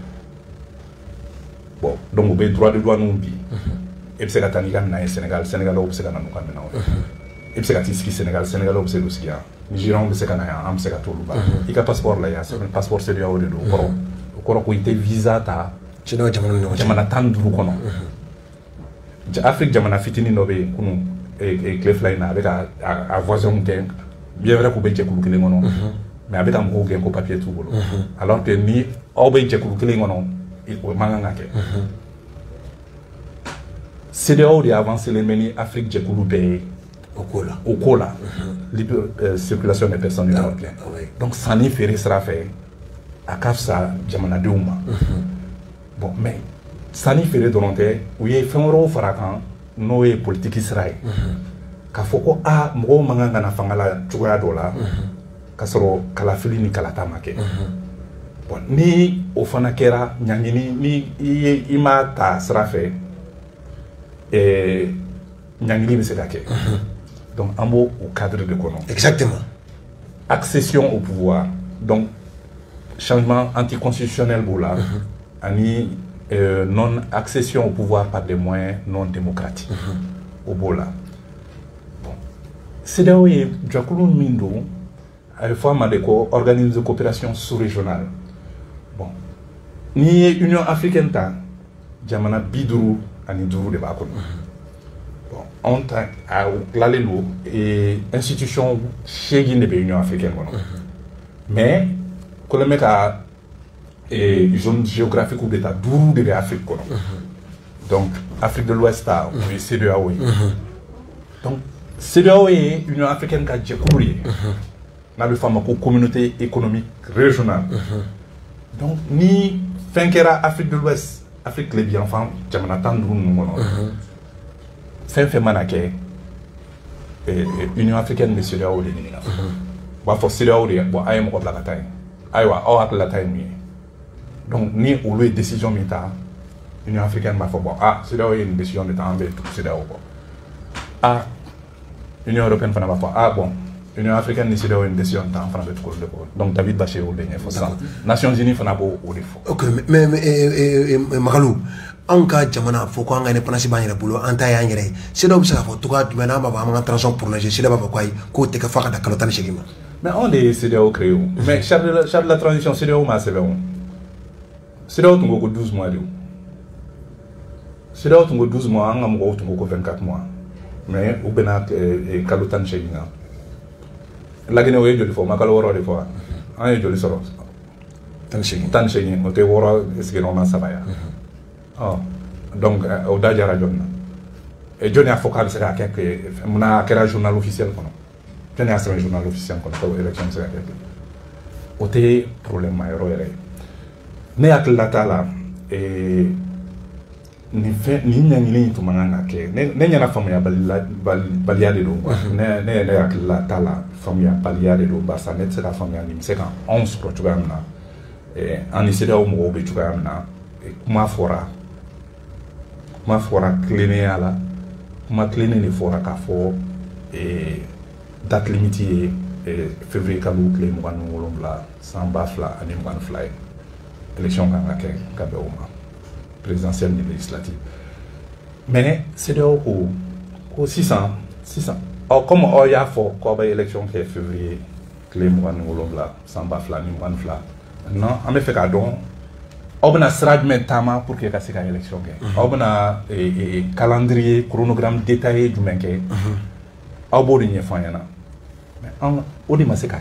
bon donc u bɛ droit de douane bi e bɛ se ka taa n'i ka minɛn ye Sénégal Sénégalais bɛ se ka na n'u ka minɛnw ye e bɛ se ka t'i sigi Sénégal Sénégalais bɛ se k'u sigi yan Nigériens bɛ se ka na yan an bɛ se ka t'olu bara i ka passeport la yan sɛbɛn passeport CEDEAO de don o kɔrɔ ko i tɛ visa ta jamana 15 kɔnɔ Afrique jamana fitinin dɔ bɛ yen kunun tile fila in na a bɛ ka a voisin gɛn bien vrai k'u bɛ jɛkulu kelen kɔnɔ mais a bɛ ka mɔgɔw gɛn ko papier t'u bolo alors que ni aw bɛ jɛkulu kelen kɔnɔ o man kan ka kɛ CEDEAO de avancé les meni Afrique jɛkulu bɛɛ ye o ko la libre circulation des personnes européennes donc sanni feere sira fɛ a ka fisa jamanadenw ma bon mais sanni feere dɔrɔn tɛ u ye fɛn wɛrɛw fara kan n'o ye politique sira ye k'a fɔ ko mɔgɔw man kan ka na fanga la cogoya dɔ la k'a sɔrɔ kalafili ni kalata ma kɛ bon ni o fana kɛra ɲangini ni i ma ta sira fɛ ɲangini bɛ se ka kɛ donc an b'o cadre de kɔnɔ exactement accession au pouvoir donc changement anticonstitutionnel b'o la ani non-accession au pouvoir par des moyens non démocratiques. Au Bola. Bon. CEDEAO est Jakulu Mindo, à la fois Madeko, organisme de coopération sous-régionale. Bon. Ni Union africaine, Jamana Biduru, Aniduru de Bakon. Bon. On t'a à Lalelo et institution chez l'Union africaine. Mais, quand le mec a et zone géographique où l'état d'où de l'Afrique donc Afrique de l'Ouest oui CEDEAO donc CEDEAO est Union africaine qui a découvert dans le format communauté économique régionale donc ni fin qu'era Afrique de l'Ouest Afrique les bien enfants jamana tandou nous fin manake Union africaine mais CEDEAO les nina bah for CEDEAO les bon ayem ko la taille aywa o ak la taille donc ni ou le décision mita Union africaine m'a fait bon c'est là où il y a une décision de temps c'est là où Union européenne fana m'a fait bon Union africaine c'est là où une décision de temps fana de tout donc David Baché au dernier faut ça Nations Unies fana beau au défaut ok mais Magalou en cas jamana faut qu'on gagne pendant si bien le boulot en taille en gré c'est là où ça faut tout cas maintenant on va avoir un transition pour le c'est là où quoi côté que faire d'accord tant chez lui mais on est c'est là où créé mais charge la transition c'est là où ma c'est là où c'est là où tu go 12 mois c'est là où tu go 12 mois on a tu go 24 mois mais ou bena kalotan chez lui la guinée où joli fois ma kaloro de fois on est joli soro tan chez lui on te wora est-ce que on a ça va donc au dajara jonna et Johnny a focal c'est que mona kera journal officiel kono Johnny a un journal officiel kono pour élection c'est que o te problème majeur est ne akilata la ni nyangili to manganga ke ne nyana famu ya baliade do ne akilata la famu ya baliade do basa net c'est la famu ya ni seka 11 ko tugamna en CEDEAO mo be tugamna kuma fora cleaner ala kuma cleaner ni fora ka fo date limite février kalu clé mo kan wolomla samba fla ani mo kan fly élection présidentielle et législative. Mais c'est de 600. Alors, comme il y a une élection qui est février, clé Mouanoulomla, Samba Fla, Nimouanfla. Non, on me fait qu'à donc, on a un stratagème pour que c'est une élection. On a un calendrier, chronogramme détaillé du mec. On a un peu de temps. Mais on a un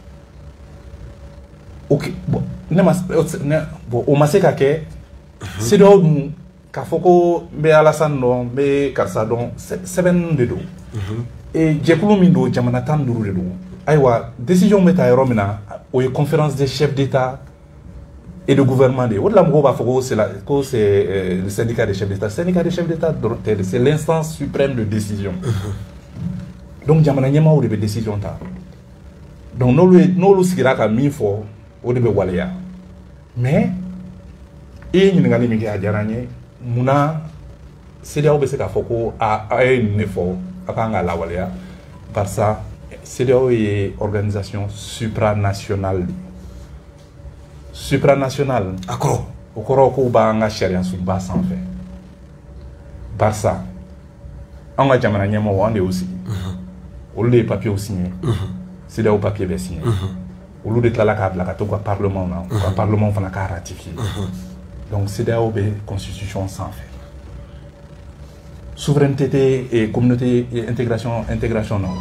ok bon o maseka ke c'est do ka foko be Alassane no be Karsa don 7 de do et jekulu min do jamana tan duru de do aywa décision meta yoromina o conférence des chefs d'état et le gouvernement de au-delà c'est le syndicat des chefs d'État. Le syndicat des chefs d'État, c'est l'instance suprême de décision. Donc jamana nyama o de be décision ta. Donc nous sigira ka mi fo o de be waleya. Mais et ni ngali mi ga jaranye muna CEDEAO be se ka foko a un effort akanga la waleya par ça CEDEAO est organisation supranationale. Supranational. D'accord. Au koro ko ba nga sharia su ba sans fait. Barça. On a jamana nyama wande aussi. On les papiers aussi signé. C'est là au papier be signé. On le déclare la carte la to ko parlement na. Ko parlement fana ka ratifier. Donc c'est là au constitution sans fait. Souveraineté et communauté et intégration non.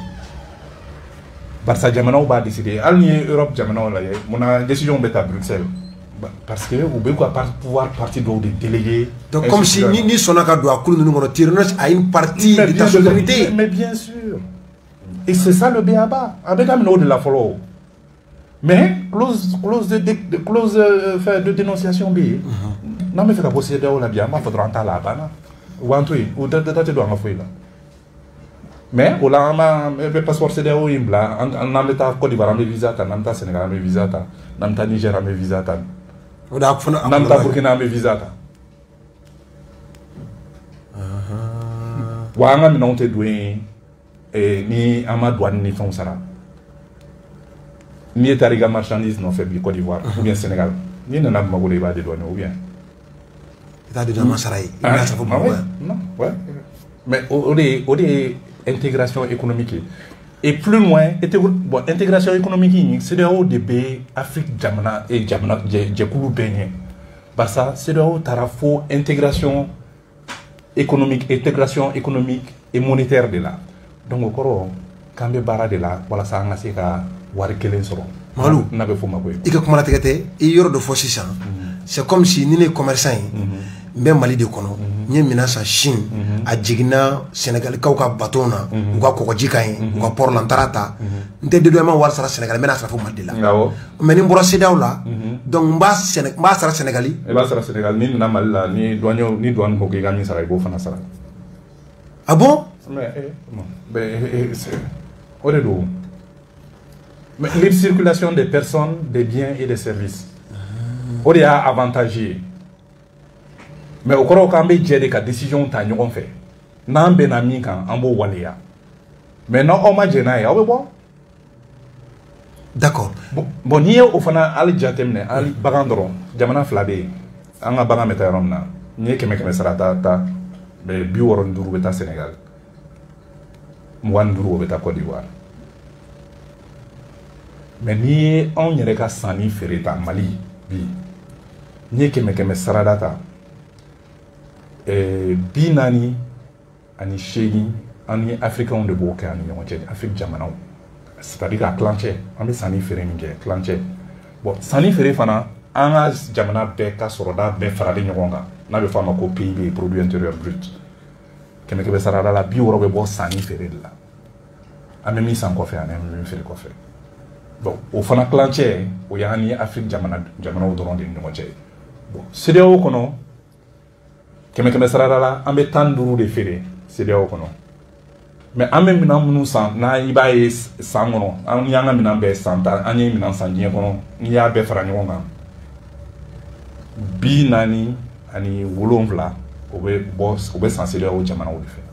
Barça jamana ba décider alni Europe jamana la mon décision beta Bruxelles parce que ou beaucoup pouvoir partir de délégués. Donc comme si ni sonaka doit couler nous on tire à une partie de ta souveraineté. Mais bien sûr. Et c'est ça le béaba. Avec un de la follow. Mais clause de dénonciation B. Non mais fait la procédure au la bien, ma faudra entendre la bana. Ou en tout ou de doit en là. Mais au lama le passeport CEDEAO imbla en nameta Côte d'Ivoire me visa ta namta Sénégal me visa ta namta Niger me visa ta namta Burkina me visa ta wa nga mi nonte doué ni ama douane ni fon sara ni etariga marchandise non fait Côte d'Ivoire ou bien Sénégal ni na ma go ba de douane ou bien état de Damasaray non ouais mais au intégration économique et plus loin intégration économique c'est de haut de B Afrique jamana et jamana jekulu benye parce ça c'est de haut tarafo intégration économique et monétaire de là donc au coro kambe bara de là voilà ça nga seka war kelen soro malu na be fo makoy ika kuma tegete e yoro de fo sisan c'est comme si ni les commerçants mbé Mali de kono ñe mina sa Chine a jigina Sénégal kawka bateau na ko ko jika yi ko port lantarata nte de ma war sara Sénégal mena sara fo Mali la mais ni mboro CEDEAO la donc mba sara Sénégali e ba sara Sénégal ni na Mali la ni douane ko ga ni sara go fana sara ah bon mais c'est au mais libre circulation des personnes, des biens et des services on est avantagé. Mais au cours quand on j'ai des décisions ta ñogon fait nan benami kan ambo waleya mais non on m'a gêné ah bon d'accord bon ni au fana al jatemne al bagandron jamana flabe anga baga metaron na ni keme sarata ta be bi woron duru beta Sénégal mwan duru beta Côte d'Ivoire mais ni on yere ka sani fereta Mali bi ni keme sarada ta binani ani shegi ani africain de boka ani ñonche Afrique jamanaw c'est-à-dire à clanché on sani fere ninge clanché bon sani fere fana anga jamana be ka soroda be farade ñonga na be fama ko PIB produit intérieur brut keme ke be sarada la bi woro be bo sani fere la amemi san ko fe amemi fere ko fe bon o fana clanché o yani Afrique jamana doron de ñonche bon CEDEAO kono keme sarada la ambe tanduru de fere CEDEAO kono mais ambe mina munu san na ibaye sangono an yanga mina be santa anye mina sanjien kono ni ya be fara nyonga bi nani ani wolonvla obe boss obe san CEDEAO jamana o de fe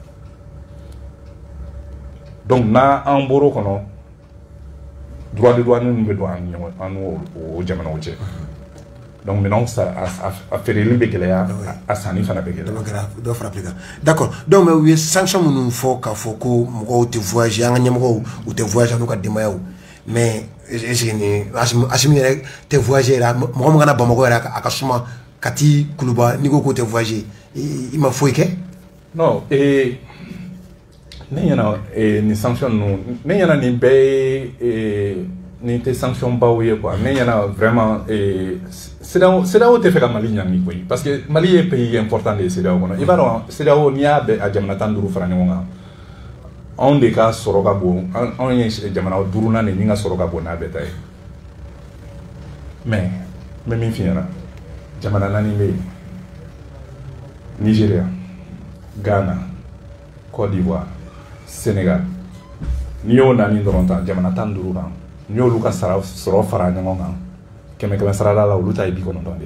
donc na an boro kono droit de douane nous be do an o jamana o che donc maintenant ça a fait les béqueléa à sani fana béqueléa do fra appliquer d'accord donc mais oui sanction nous faut ka foko mo te voyager nga nyamo ou te voyager no ka demayaw mais est-ce ni asimi rek te voyager la mo ngana ba mo ko raka akasuma kati kuluba ni ko te voyager il m'a faut que non et n'yana ni sanction nous n'yana ni be ni te sanction baouye quoi mais il y en a vraiment c'est là où tu fais la Mali nyami quoi parce que Mali est un pays important de CEDEAO il va c'est là où il y a à jamana tanduru franonga on des cas soroga bon on y jamana duruna ne ninga soroga bon na betaye mais mais min fiɲɛna jamana 4 bɛ yen Nigeria, Ghana, Côte d'Ivoire, Sénégal n'i y'o 4 dɔrɔn ta jamana 15 kan n'i y'olu ka sɔrɔ fara ɲɔgɔn kan 100 sarada la olu ta ye 90 de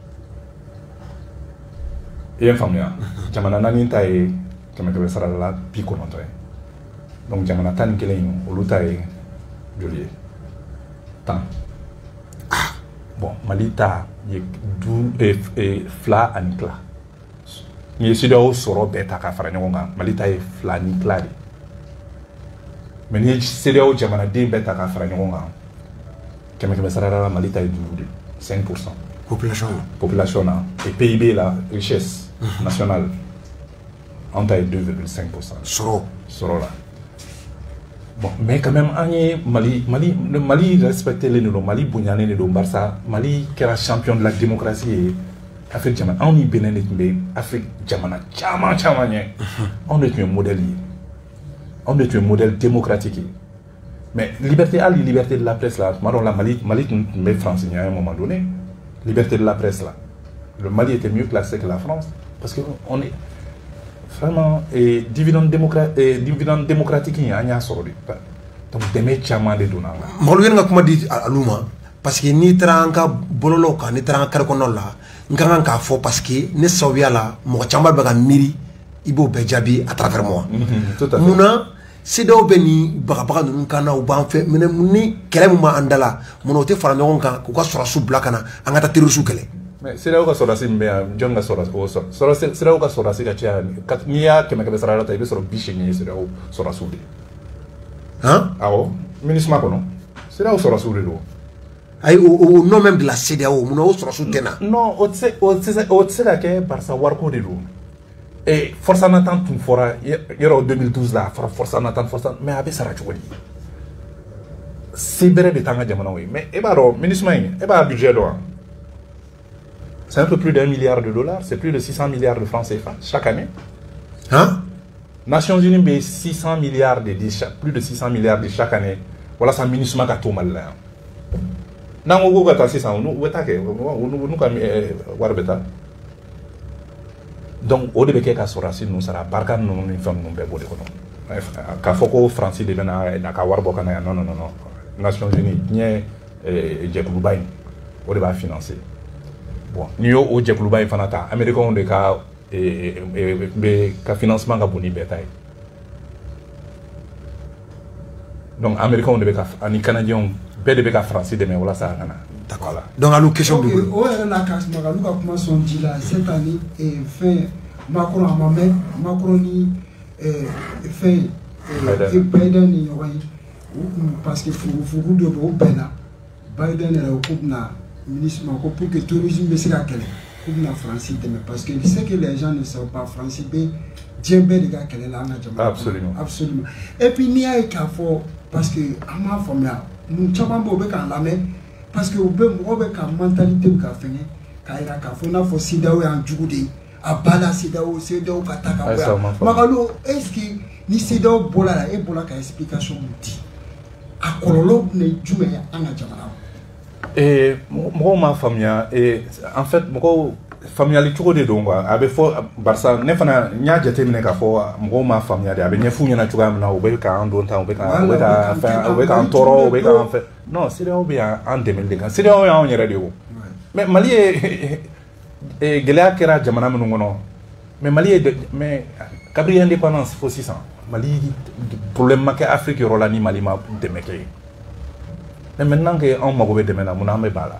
i ye n faamuya jamana 4 ta ye 100 sarada la 90 ye donc jamana 11 in olu ta ye joli ye 10 bon Mali ta ye 2 ani tila n'i ye CEDEAO sɔrɔ bɛɛ ta ka fara ɲɔgɔn kan Mali ta ye 2 ani tila de mais n'i ye CEDEAO jamanaden bɛɛ ta ka fara ɲɔgɔn kan 100 sarada la Mali ta ye 5 de 5% population na et PIB la richesse nationale on ta ye 2,5% sɔrɔ la bon mais quand même an ye Mali respectelen de don Mali bonyanen de don barisa Mali kɛra champion de la démocratie ye Afrique jamana anw ni Benin de tun bɛ Afrique jamana caman ɲɛ anw de tun ye modèle ye anw de tun ye modèle démocratique ye mais liberté de la presse là tuma dɔw la Mali tun bɛ France ɲɛ à un moment donné liberté de la presse là le Mali était mieux classé que la France parce que on est vraiment dividende démocratique in an y'a sɔrɔ de donc dɛmɛ caman de donna la Mɔgɔ yɛrɛ ka kuma di alu ma parce que n'i taara an ka bɔlɔlɔw kan n'i taara an ka kare kɔnɔnaw la n ka kan k'a fɔ parce que ne sababuya la mɔgɔ caman bɛ ka miiri i b'o bɛɛ jaabi à travers moi munna CEDEAO bɛ nin bagabaga ninnu kan na u b'an fɛ ni kɛlɛ min b'an da la munna u tɛ fara ɲɔgɔn kan k'u ka sɔrɔdasiw bila ka na an ka taa terrorisiw kɛlɛ mais CEDEAO ka sɔrɔdasi min bɛ yan jɔn ka sɔrɔdasi CEDEAO ka sɔrɔdasi ka caya n'i y'a 100 sarada ta i bɛ sɔrɔ 80 ye CEDEAO sɔrɔdasiw de awɔ MINUSMA kɔnɔ CEDEAO sɔrɔdasiw de don ayi au nom même de la CEDEAO munna o sɔrɔdasiw tɛ na non o tɛ se ka kɛ barisa wariko de don force en attente tun fɔra yɔrɔ 2012 la a fɔra force en attente mais a bɛ sara cogo di se bɛrɛ de t'an ka jamanaw ye mais e b'a dɔn MINUSMA in e b'a budget dɔn wa c'est un peu plus d'1 milliard de dollars c'est plus de 600 milliards de francs CFA chaque année Nations Unies bɛ 600 milliards plus de 600 milliards de chaque année walasa MINUSMA ka to Mali la yan n'an ko k'u ka taa sisan u bɛ taa kɛ n'u ka wari bɛ taa donc o de bɛ kɛ ka sɔrɔdasi ninnu sara barika ninnu ni fɛn ninnu bɛɛ b'o de kɔnɔ k'a fɔ ko Faransi de bɛ na ka wari bɔ ka na yan non Nations Unies diɲɛ jɛkuluba in o de b'a financer bon n'i y'o jɛkuluba in fana ta Américains de ka financement ka bon ni bɛɛ ta ye donc Américains de bɛ ka ani Canadiens bɛɛ de bɛ ka Faransi dɛmɛ walasa a ka na d'accord donc alu question b'i bolo o yɛrɛ la ka suma alu ka kuma sɔn ji la cette année fɛn Macron a ma mɛn Macron ni fɛn Biden ni ɲɔgɔn ye parce que fugu dɔ bɛ o bɛnna Biden yɛrɛ o ko bɛna MINUSMA ko pour que terrorisme bɛ se ka kɛlɛ k'u bɛna Faransi dɛmɛ parce que il sait que les gens ne savent pas Faransi bɛ diɲɛ bɛɛ de ka kɛlɛ la an ka jamana absolument et puis n'i y'a ye k'a fɔ parce que an m'a faamuya mun caman bɛ o bɛ k'an lamɛn parce que mɔgɔw bɛ ka mentalité ka fɛngɛ k'a yira k'a fɔ i n'a fɔ CEDEAO y'an jugu de ye a ba la CEDEAO ka taa ka bɔ yan Magalu est ce que ni CEDEAO bɔra la e bɔra ka explication mun di a kɔlɔlɔ bɛ jumɛn ye an ka jamana ma. Mɔgɔw m'a faamuya en fait mɔgɔw faamuyali cogo de don quoi a bɛ fɔ barisa ne fana n y'a jateminɛ k'a fɔ mɔgɔw m'a faamuya de a bɛ ɲɛf'u ɲɛna cogoya min na u bɛ k'an don tan u bɛ k'an tɔɔrɔ u bɛ k'an fɛ non CEDEAO bɛ an dɛmɛ de kan CEDEAO y'anw yɛrɛ de ye o mais Mali ye gɛlɛya kɛra jamana minnu kɔnɔ mais Mali ye mais kabiri indépendance fo sisan Mali problème ma kɛ Afrique yɔrɔ la ni Mali ma dɛmɛ kɛ ye mais maintenant que anw mago bɛ dɛmɛ na mun na an bɛ b'a la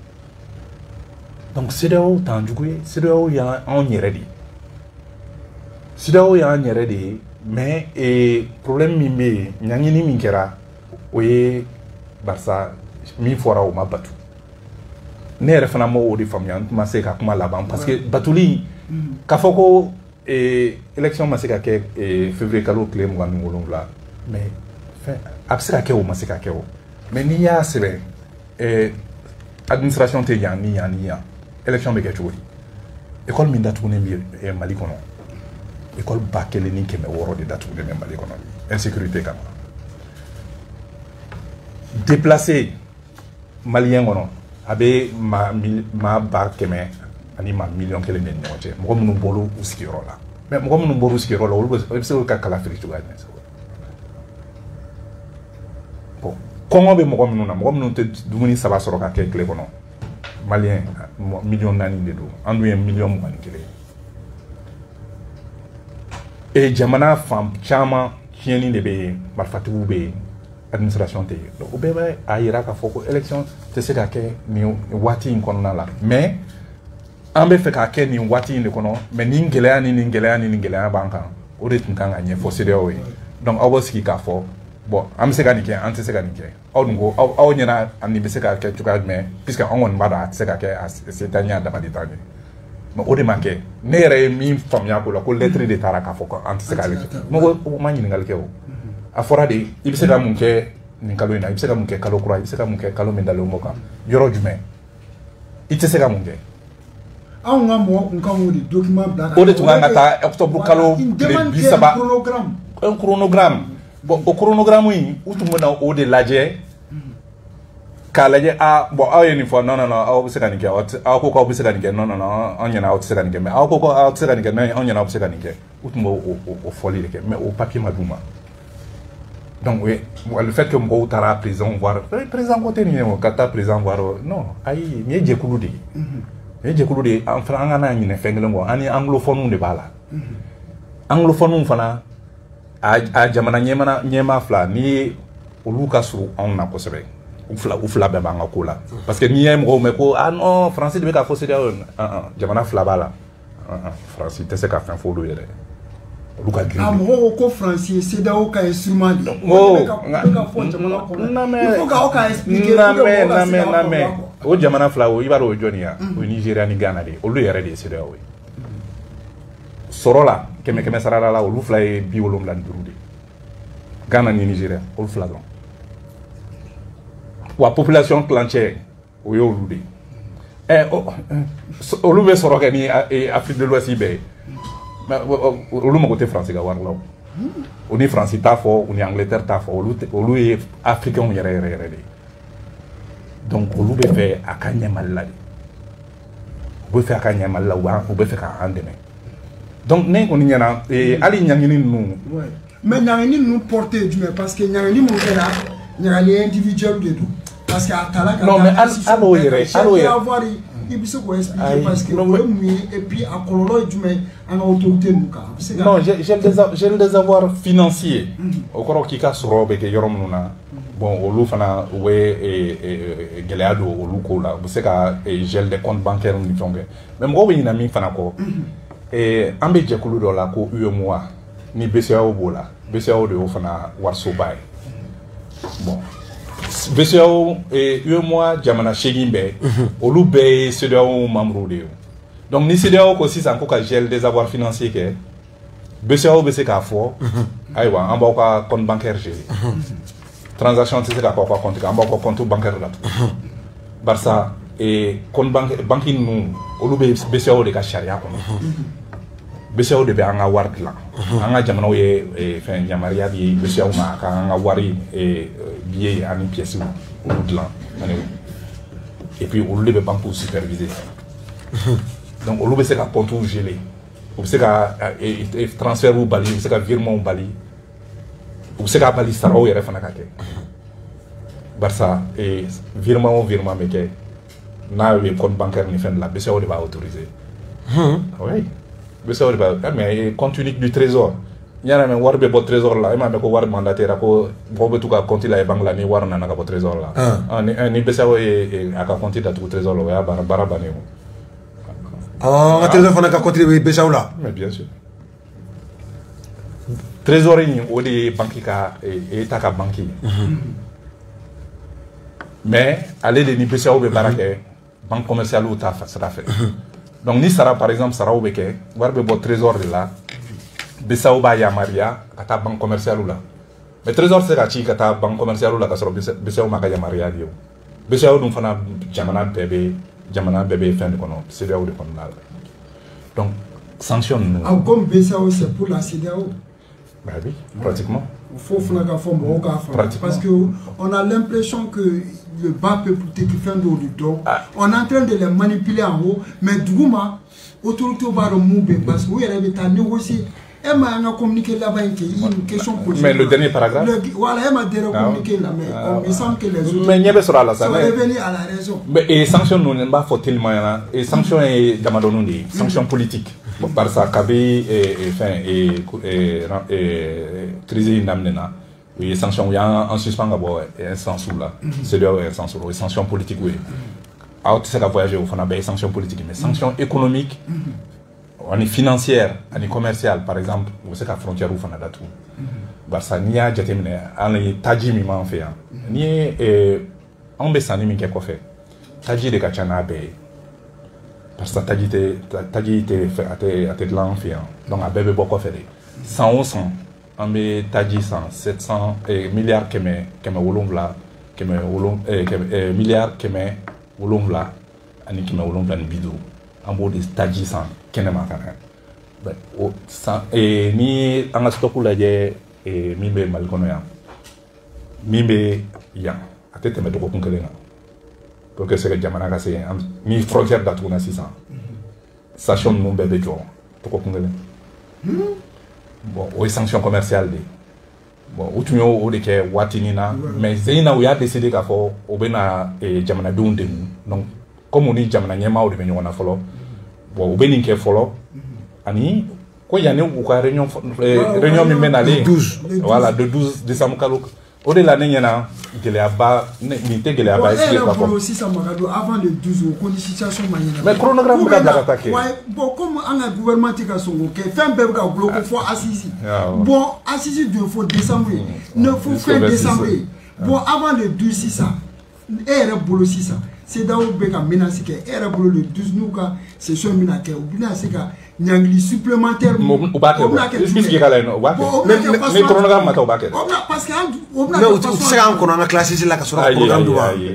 donc CEDEAO t'an jugu ye CEDEAO y'anw yɛrɛ de ye CEDEAO y'an yɛrɛ de ye mais problème min bɛ yen ɲaŋini min kɛra o ye barisa min fɔra o ma batu ne yɛrɛ fana ma o de faamuya n tun ma se ka kuma laban parce que batuli k'a fɔ ko élection ma se ka kɛ février kalo tile 27 mais a bɛ se ka kɛ o ma se ka kɛ o mais n'i y'a sɛbɛn administration tɛ yan ni yan ni yan élection bɛ kɛ cogo di école min datugunen bɛ Mali kɔnɔ école 1600 de datugunen bɛ Mali kɔnɔ insécurité kama déplacé malien kɔnɔ abe ma ba kɛmɛ ani ma million kelen de ɲɔgɔn cɛ mɔgɔ minnu bolo u sigiyɔrɔ la mais mɔgɔ minnu bolo u sigiyɔrɔ la olu bɛ se k'u ka kala feere cogoya jumɛn sa bon kɔngɔ bɛ mɔgɔ minnu na mɔgɔ minnu tɛ dumuni 3 sɔrɔ ka kɛ tile kɔnɔ maliyɛn million 4 de don an dun ye million 21 et jamana fan caman tiɲɛni de bɛ yen marifatigiw bɛ yen administration tɛ yen donc o bɛɛ bɛ a yira k'a fɔ ko élection tɛ se ka kɛ nin waati in kɔnɔna la mais an bɛ fɛ k'a kɛ nin waati in de kɔnɔ mais nin gɛlɛya ni nin gɛlɛya ni nin gɛlɛya b'an kan o de tun kan ka ɲɛfɔ CEDEAO ye donc aw bɛ sigi k'a fɔ bon an bɛ se ka nin kɛ an tɛ se ka nin kɛ aw dun ko aw ɲɛna nin bɛ se ka kɛ cogoya jumɛn puisque an kɔni b'a dɔn a tɛ se ka kɛ a se t'an ɲɛ a dama de t'an ɲɛ mais o de ma kɛ ne yɛrɛ ye min faamuya ko la ko lettre de taara k'a fɔ ko an tɛ se k'ale kɛ mɔgɔ o ma ɲininkali kɛ o a fɔra de i bɛ se ka mun kɛ nin kalo in na i bɛ se ka mun kɛ kalo kura i bɛ se ka mun kɛ kalo min dalen b'o kan yɔrɔ jumɛn i tɛ se ka mun kɛ anw ka mɔgɔ kun kan k'o de document bila o de tun kan ka taa octobre kalo tile 30 un chronogramme bon o chronogramme in u tun bɛna o de lajɛ k'a lajɛ bon aw ye nin fɔ non aw bɛ se ka nin kɛ aw ko k'aw bɛ se ka nin kɛ non an ɲɛna aw tɛ se ka nin kɛ mais aw ko k'aw tɛ se ka nin kɛ non an ɲɛna aw bɛ se ka nin kɛ u tun b'o fɔli de kɛ mais o papier ma d'u ma donc le fait que mɔgɔw taara président voir président ko tɛ nin ye o ka taa président voir non ayi nin ye jɛkulu de ye nin ye jɛkulu de ye an fana an kana ɲinɛ fɛn kelen kɔ an ni anglophone de b'a la anglophone fana a jamana ɲɛmaa fila n'i ye olu ka surun anw na kosɛbɛ u fila bɛɛ b'an ka ko la parce que n'i ye mɔgɔw mɛn ko non faransi de bɛ ka fɔ CEDEAO jamana fila b'a la faransi tɛ se ka fɛn fɔ olu yɛrɛ olu ka girin mɔgɔw ko faransi ye CEDEAO ka instrument de o jamana fila o i b'a dɔn o ye jɔnni ye o ye Nigéria ni Ghana de ye olu yɛrɛ de ye CEDEAO ye sɔrɔ la 100 sarala la olu fila ye 75 de Ghana ni Nigéria olu fila dɔrɔn wa population tilancɛ o ye olu de olu bɛ sɔrɔ kɛ ni Afrique de l'Ouest bɛɛ ye olu mago tɛ Faransi ka wari la o ni Faransi t'a fɔ u ni Angleterre t'a fɔ olu ye africains yɛrɛ de ye donc olu bɛ fɛ a ka ɲɛ Mali la de u bɛ fɛ a ka ɲɛ Mali la u bɛ fɛ k'an dɛmɛ donc ne kɔni ɲɛna hali ɲangini ninnu mais ɲangini ninnu porte ye jumɛn parce que ɲangini minnu kɛra ɲagali individuel de don parce que a tala ka non mais al'o yɛrɛ i bɛ se k'o expliquer parce que o ye mun ye et puis a kɔlɔlɔ ye jumɛn an ka autorité ninnu kan non j'ai le désavouer financier o kɔrɔ k'i ka sɔrɔ bɛ kɛ yɔrɔ minnu na bon olu fana u bɛ gɛlɛya don olu kow la u bɛ se ka gel des comptes bancaires ni fɛnw kɛ mais mɔgɔw bɛ ɲinɛ min fana kɔ an bɛ jɛkulu dɔ la ko UEMOA ni BCEAO b'o la BCEAO de y'o fana warisoba ye bon BCEAO UEMOA jamana 8 bɛɛ olu bɛɛ ye CEDEAO membre de ye donc ni CEDEAO ko sisan ko ka gel des avoirs financiers kɛ BCEAO bɛ se k'a fɔ ayiwa an b'aw ka compte bancaire gérer transaction tɛ se ka k'aw ka compte kan an b'aw ka compte bancaire datugu barisa compte banque ninnu olu bɛ BCEAO de ka sariya kɔnɔ BCEAO de bɛ an ka wari dilan an ka jamanaw ye fɛn yamaruya di BCEAO ma ka an ka wari billet ani pièces olu dilan et puis olu de bɛ banques superviser donc olu bɛ se ka comptes geler u bɛ se ka transfert bali u bɛ se ka virement bali u bɛ se ka bali saraw yɛrɛ fana ka kɛ barisa virement bɛ kɛ n'a ye compte bancaire ni fɛn la BCEAO de b'a autoriser oui BCEAO de b'a mais compte unique du trésor ɲana mɛ wari bɛ bɔ trésor la e m'a mɛn ko wari mandataire ko mɔgɔw bɛ t'u ka compte la ye banque la ni wari nana ka bɔ trésor la ni BCEAO ye a ka compte datugu trésor la o y'a baara bannen ye an ka trésor fana ka compte bɛ BCEAO la mais bien sûr trésor in o de ye banque ka État ka banque ye mais ale de ni BCEAO bɛ baara kɛ banque commerciale ta sira fɛ donc ni sara par exemple saraw bɛ kɛ wari bɛ bɔ trésor de la BCEAO b'a yamaruya ka taa banque commerciale la mais trésor tɛ se ka ci ka taa banque commerciale la ka sɔrɔ BCEAO ma ka yamaruya di o BCEAO dun fana jamana bɛɛ bɛ fɛn de kɔnɔ CEDEAO de kɔnɔna la donc sanction ninnu comme BCEAO c'est pour la CEDEAO bah oui pratiquement faut parce qu'on a l'impression que le bas peuple qui fait de dos, on est en train de les manipuler en haut, mais Dougouma, autorité va remonter parce que vous avez négocié. Elle m'a communiqué là-bas une question politique. Mais le dernier paragraphe. Voilà, elle m'a communiqué là, mais il semble que les autres sont revenus à la raison. Mais les sanctions, nous n'avons pas fait tellement. Les sanctions, c'est des sanctions politiques. Par ça, Kabi et crise d'Amnena. Les sanctions, il y a un suspens et un censure là. C'est un censure. Les sanctions politiques, oui. Alors, tu sais qu'à voyager, on a des sanctions politiques, mais sanctions économiques. On est financière, on est commerciale, par exemple, vous savez qu'à frontière où on a tout. Parce que n'y a jamais on est taji mi m'en fait. Ni on be sani mi quelque fait. Taji de kachana be. Parce que taji te fait à de l'enfer. Donc à bébé beaucoup faire. 100 on be taji 700 milliards keme wolongla keme wolong milliards keme wolongla ani keme wolongla ni bidou. En bord de taji 100 kenema kana ni anga stoku la je mimbe malkono ya mimbe ya atete me toko kunkelenga pour que c'est jamana ka c'est mi frontière datu na 600 sachant mon bébé jo toko kunkelen bon o sanction commerciale de bon utunyo o de ke watini na mais zeina o ya décider ka fo o bena jamana dunde donc comme on dit jamana nyema o de be nyona folo bon o beni ke folo ani ko yane ou ka réunion mi menale 12 voilà de 12 décembre kalo au de l'année yana gele aba ni te gele aba est quoi pour aussi ça magado avant le 12 au condition situation manière mais chronogramme ka la attaquer bon comme un gouvernement qui a son que fin be ka bloquer faut assisi bon assisi de faut décembre ne faut fin décembre bon avant le 12 si ça et bolo si ça c'est dans le cas menace que era bolo le 12 nous ka c'est sur minake ou bien c'est ka nyangli supplémentaire ou ba ke explique kala no ba mais chronogramme mata ou ba ke parce que mais c'est encore dans la classe là ka sur programme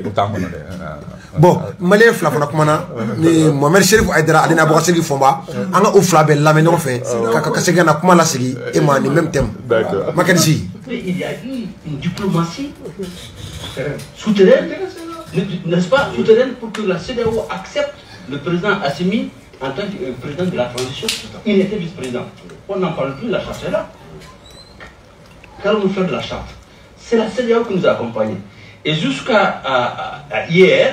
bon malien fla fana kumana ni Mohamed Cherif Aidara alina bo segi fomba anga o fla be la me no fait ka segi na kuma la segi et moi ni même thème d'accord makanisi il y a eu une diplomatie souterraine, n'est-ce pas, souterraine pour que la CEDEAO accepte le président Assimi en tant que président de la transition. Il était vice-président. On n'en parle plus, la charte est là. Qu'allons-nous faire de la charte? C'est la CEDEAO qui nous a accompagnés. Et jusqu'à hier,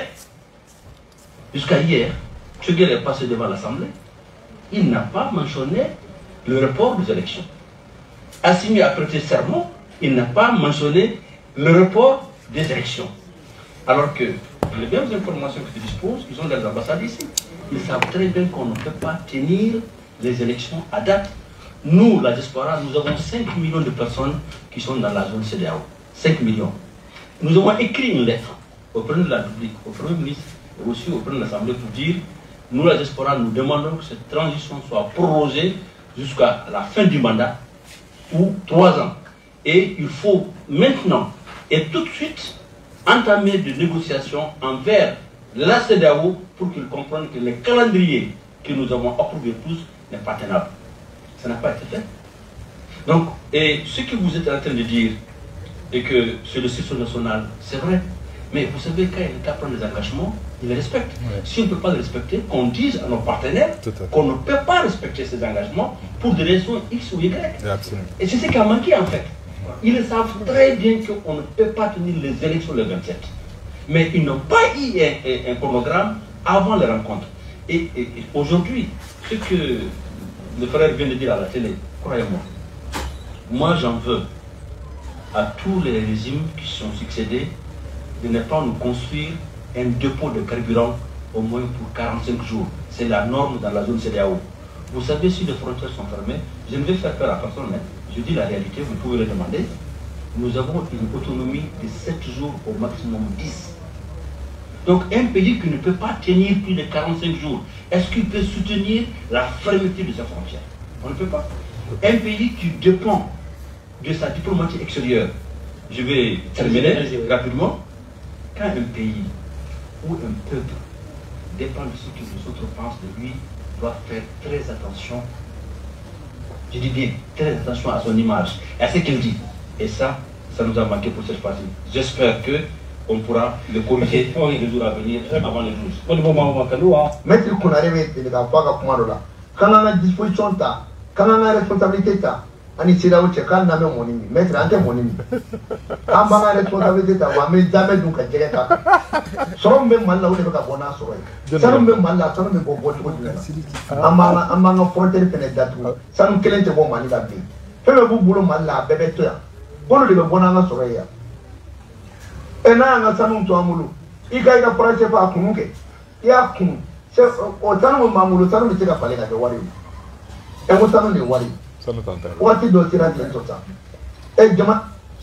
Tchegel est passé devant l'Assemblée, il n'a pas mentionné le report des élections. Assimi a prêté serment, il n'a pas mentionné le report des élections. Alors que les mêmes informations qu'ils disposent, ils ont des ambassades ici. Ils savent très bien qu'on ne peut pas tenir les élections à date. Nous, la diaspora, nous avons 5 millions de personnes qui sont dans la zone CEDEAO. 5 millions. Nous avons écrit une lettre au président de la République, au Premier ministre et aussi au président de l'Assemblée pour dire, nous, la diaspora, nous demandons que cette transition soit prorogée jusqu'à la fin du mandat ou 3 ans. Et il faut maintenant et tout de suite entamer des négociations envers la CEDEAO pour qu'ils comprennent que le calendrier que nous avons approuvé tous n'est pas tenable. Ça n'a pas été fait. Donc, et ce que vous êtes en train de dire, et que c'est le système national, c'est vrai. Mais vous savez, quand l'État prend des engagements, il les respecte. Ouais. Si on ne peut pas les respecter, qu'on dise à nos partenaires qu'on ne peut pas respecter ces engagements pour des raisons X ou Y. Absolument. Et c'est ce qui a manqué en fait. Ils savent très bien qu'on ne peut pas tenir les élections le 27. Mais ils n'ont pas eu un chronogramme avant les rencontres. Et aujourd'hui, ce que le frère vient de dire à la télé, croyez-moi, moi j'en veux à tous les régimes qui sont succédés de ne pas nous construire un dépôt de carburant au moins pour 45 jours. C'est la norme dans la zone CEDEAO. Vous savez, si les frontières sont fermées, je ne vais faire peur à personne, mais je dis la réalité, vous pouvez le demander. Nous avons une autonomie de 7 jours au maximum 10. Donc un pays qui ne peut pas tenir plus de 45 jours, est-ce qu'il peut soutenir la fermeté de sa frontière? On ne peut pas. Un pays qui dépend de sa diplomatie extérieure. Je vais terminer rapidement. Quand un pays ou un peuple dépend de ce que les autres pensent de lui, doit faire très attention. Je dis bien très attention à son image et à ce qu'il dit. Et ça nous a manqué pour cette partie. J'espère qu'on pourra le corriger dans les jours à venir avant les 12. Maître Kounare de la Paga Kumarola, quand on a disposition, quand on a responsabilité, ani sira o cɛ k'an na mɛ mɔni min maître an tɛ mɔni min an b'an ka responsabilité ta wa an bɛ jamais dun ka jɛgɛ ta sɔrɔ min bɛ Mali la o de bɛ ka bɔ n'a sɔrɔ ye sanu min bɛ Mali la sanu bɛ bɔ cogo jumɛn na an b'an ka frontière fɛnɛ datugu sanu kelen tɛ bɔ Mali la bilen fɛn bɛɛ b'u bolo Mali la a bɛɛ bɛ to yan bolo de bɛ bɔ n'an ka sɔrɔ ye yan n'a y'an ka sanu to an bolo i ka faransɛ fɔ a kunu kɛ i y'a kun o sanu min b'an bolo sanu bɛ se ka falen ka kɛ wari ye ɛ ko sanu de ye wari ye. Waati dɔ sera ten tɔ sa jama.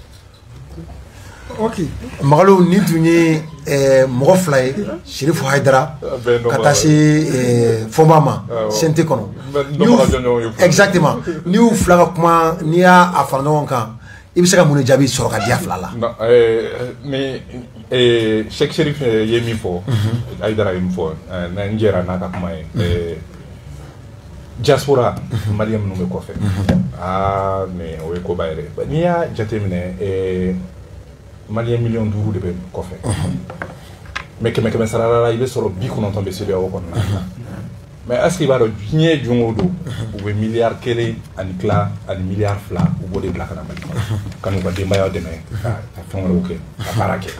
Ok. Magalu ni tun ye mɔgɔ fila ye Sherifu Hayidara ka taa se Fɔnba ma CNT kɔnɔ. Exactement n'i y'u fila ka kuma n'i y'a fara ɲɔgɔn kan i bɛ se ka mun de jaabi sɔrɔ ka diya fila la. Ni Sheikh Sherif ye min fɔ Hayidara ye min fɔ n jɛra n'a ka kuma ye. Diaspora Malien minnu bɛ kɔfɛ mais o ye koba yɛrɛ n'i y'a jateminɛ Malien miliyɔn 5 de bɛ kɔfɛ mais kɛmɛ sarala la i bɛ sɔrɔ 90 bɛ CEDEAO kɔnɔna na mais est-ce que i b'a dɔn diɲɛ don o don u bɛ miliyari 1 ani tila ani miliyari 2 u b'o de bila ka na Mali kɔnɔ ka n'u ka denbaya dɛmɛ ka fɛn wɛrɛw kɛ ka baara kɛ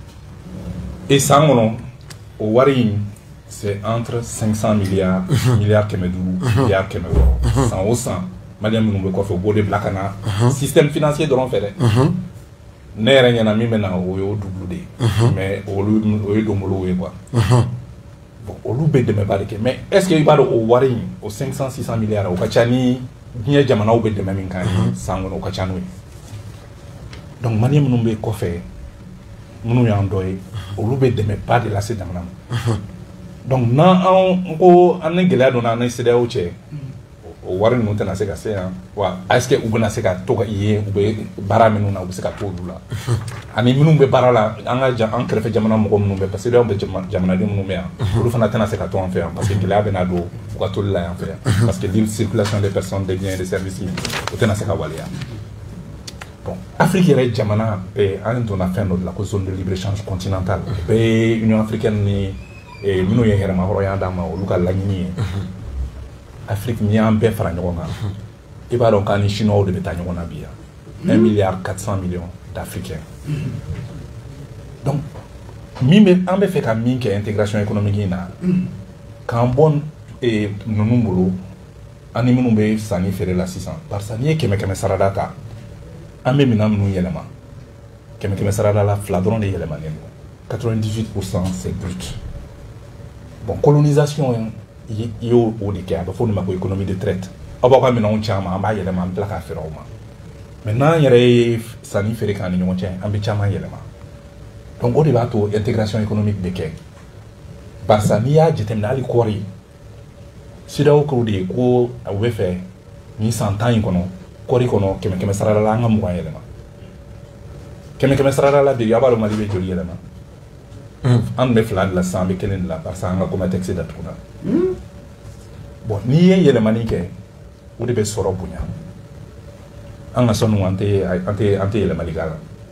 et san kɔnɔ o wari in c'est entre 500 milliards, milliards milliards san o san Malien minnu bɛ kɔfɛ u b'o de bila ka na système financier dɔrɔn fɛ dɛ ne yɛrɛ ɲɛna min bɛ na o y'o double de ye mais o ye donbolow ye quoi bon olu bɛ dɛmɛba de kɛ mais est ce que i b'a dɔn o wari in o 500-600 milliards o ka ca ni diɲɛ jamanaw bɛ dɛmɛ min kan san kɔnɔ o ka ca n'o ye donc Malien minnu bɛ kɔfɛ minnu y'an dɔ ye olu bɛ dɛmɛba de lase jamana ma. Donc n'an ko an ni gɛlɛya donna an ni CEDEAO cɛ o wari ninnu tɛna se ka se yan wa est-ce que u bɛna se ka to ka ye u bɛ baara minnu na u bɛ se ka to olu la ani minnu bɛ baara la an kɛrɛfɛ jamana mɔgɔ minnu bɛ parce que CEDEAO bɛ jamanaden minnu bɛ yan olu fana tɛna se ka to an fɛ yan parce que gɛlɛya bɛna don u ka toli la yan fɛ yan parce que libre circulation des personnes des biens et des services o tɛna se ka waleya bon Afrique yɛrɛ jamana an donna fɛn dɔ de la ko zone de libre échange continentale bɛɛ ye Union africaine ni minnu ye yɛrɛma hɔrɔnya d'an ma olu ka laɲini ye Afrique n'i y'an bɛɛ fara ɲɔgɔn kan i b'a dɔn k'an ni chinois de bɛ taa ɲɔgɔn na bi yan 1,4 milliard d'Africains donc an bɛ fɛ ka min kɛ intégration économique in na k'an bɔ ninnu bolo an ni minnu bɛ sanni feere la sisan parce que n'i ye 100 sarada ta an bɛ minɛn minnu yɛlɛma 100 sarada la fila dɔrɔn de yɛlɛmanen don 98% c'est brut. Bon, colonisation, il y a au décalage, il faut une économie de traite. On va maintenant on tient à bailler les mains de la café au moins. Maintenant il y a ça n'y fait qu'un union tient un petit main élément. Donc au débat to intégration économique de quai. Parce que n'y a j'étais dans les quarry. Si là au cours des cours à vous faire ni 100 ans y connaît quarry connaît que me sera là un mois élément. Que me sera là de y avoir le mal de joli élément. An bɛ fila de la sisan an bɛ kelen de la parce que an ka commerce datugu la bon n'i ye yɛlɛmani kɛ o de bɛ sɔrɔ bonya an ka sɔnni an tɛ yɛlɛmali k'a la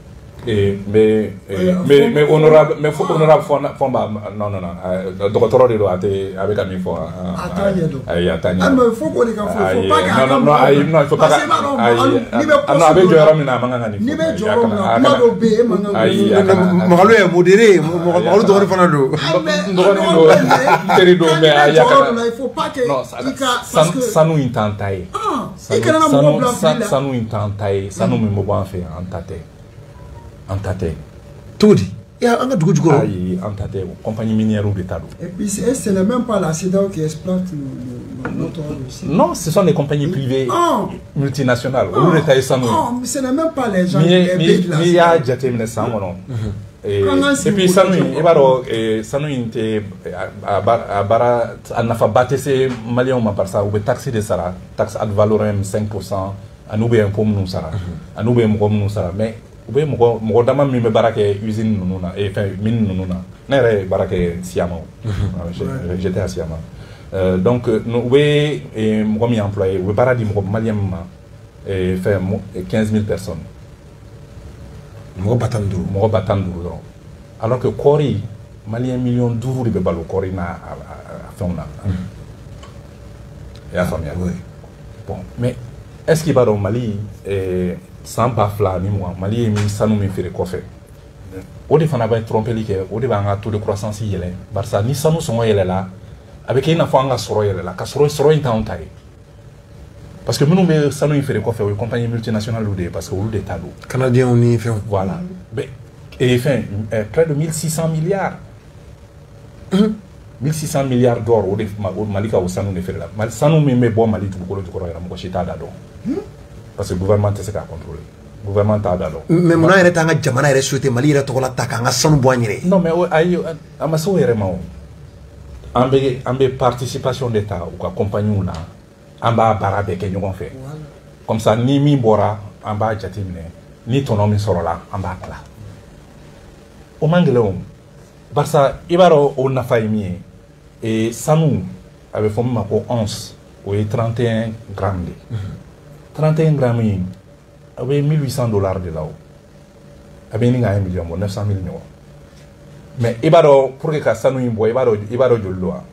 mais honorable Fɔnba non dɔgɔtɔrɔ de don a bɛ ka min fɔ a t'a ɲɛ dɔn ayi a t'a ɲɛ dɔn fo k'o de ka fɔ non il faut pas a bɛ jɔ yɔrɔ min na a man kan ka nin fɔ n'i bɛ jɔ yɔrɔ min na kuma dɔw bɛ yen e man kan ka Magalu ye modéré Magalu dɔgɔnin fana don n dɔgɔnin don teri don mais a y'a ka il faut pas que i ka parce que sanu in t'an ta ye i kana na mɔgɔ bila fili la sanu in t'an ta ye sanu min bɛ bɔ an fɛ yan an ta tɛ an ta tɛ cogo di an ka dugu jukɔrɔ ayi an ta tɛ compagnie minière de ta don et puis c'est même pas la CEDEAO qui exploite notre aussi. Non, ce sont les compagnies privées multinationales olu de ta ye sanu ye ce n'est même pas les gens n'i y'a jateminɛ san kɔnɔ et puis sanu in i b'a dɔn sanu in tɛ a nafaba tɛ se maliyɛnw ma parce que u bɛ taxe de sara taxe ad valorem 5% ani u bɛ impôt minnu sara ani u bɛ mɔgɔ minnu sara mais u bɛ mɔgɔ dama min bɛ baara kɛ usine ninnu na fɛn mine ninnu na ne yɛrɛ ye baara kɛ Siama j'étais à Siama donc u bɛ mɔgɔ min employé u bɛ baara di mɔgɔ maliyɛn min ma fɛn 15 000 personnes mɔgɔ ba 15 mɔgɔ ba 15 dɔrɔn alors que kɔɔri maliyɛn million 5 de bɛ balo kɔɔri n'a a fɛnw na i y'a faamuya bon mais est ce qu'il b'a dɔn Mali san 2000 ni mugan Mali ye min sanu min feere kɔfɛ o de fana bɛ trompeli kɛ o de b'an ka taux de croissance yɛlɛ barisa ni sanu sɔngɔ yɛlɛla a bɛ kɛ i n'a fɔ an ka sɔrɔ yɛlɛla ka sɔrɔ in t'anw ta ye parce que minnu bɛ sanu in feere kɔfɛ o ye compagnie multinationale de ye parce que olu de ta don canadiens ni fɛnw voilà et près de 1600 milliards 1600 milliards d'or o de Mali ka o sanu de feere la sanu min bɛ bɔ Mali dugukolo jukɔrɔ yɛrɛ mɔgɔ si t'a da dɔn parce que gouvernement tɛ se k'a contrôler gouvernement t'a da dɔn mais munna yɛrɛ t'an ka jamana yɛrɛ souhaité Mali yɛrɛ tɔgɔ la ta k'an ka sanu bɔ an yɛrɛ non mais ayi a ma se o yɛrɛ ma o an bɛ participation de ta u ka compagnie na an b'a baara bɛɛ kɛ ɲɔgɔn fɛ comme ça ni min bɔra an b'a jate minɛ ni tɔnɔ min sɔrɔla an b'a tila o man gɛlɛn o barisa i b'a dɔn o nafa ye min ye sanu a bɛ fɔ min ma ko once o ye 31 grammes de 31 grammes in a bɛ $1800 de la o a bɛ ɲini ka 1 million bɔ 900 000 ɲɔgɔn mais i b'a dɔn pour que ka sanu in bɔ i b'a dɔn joli don wa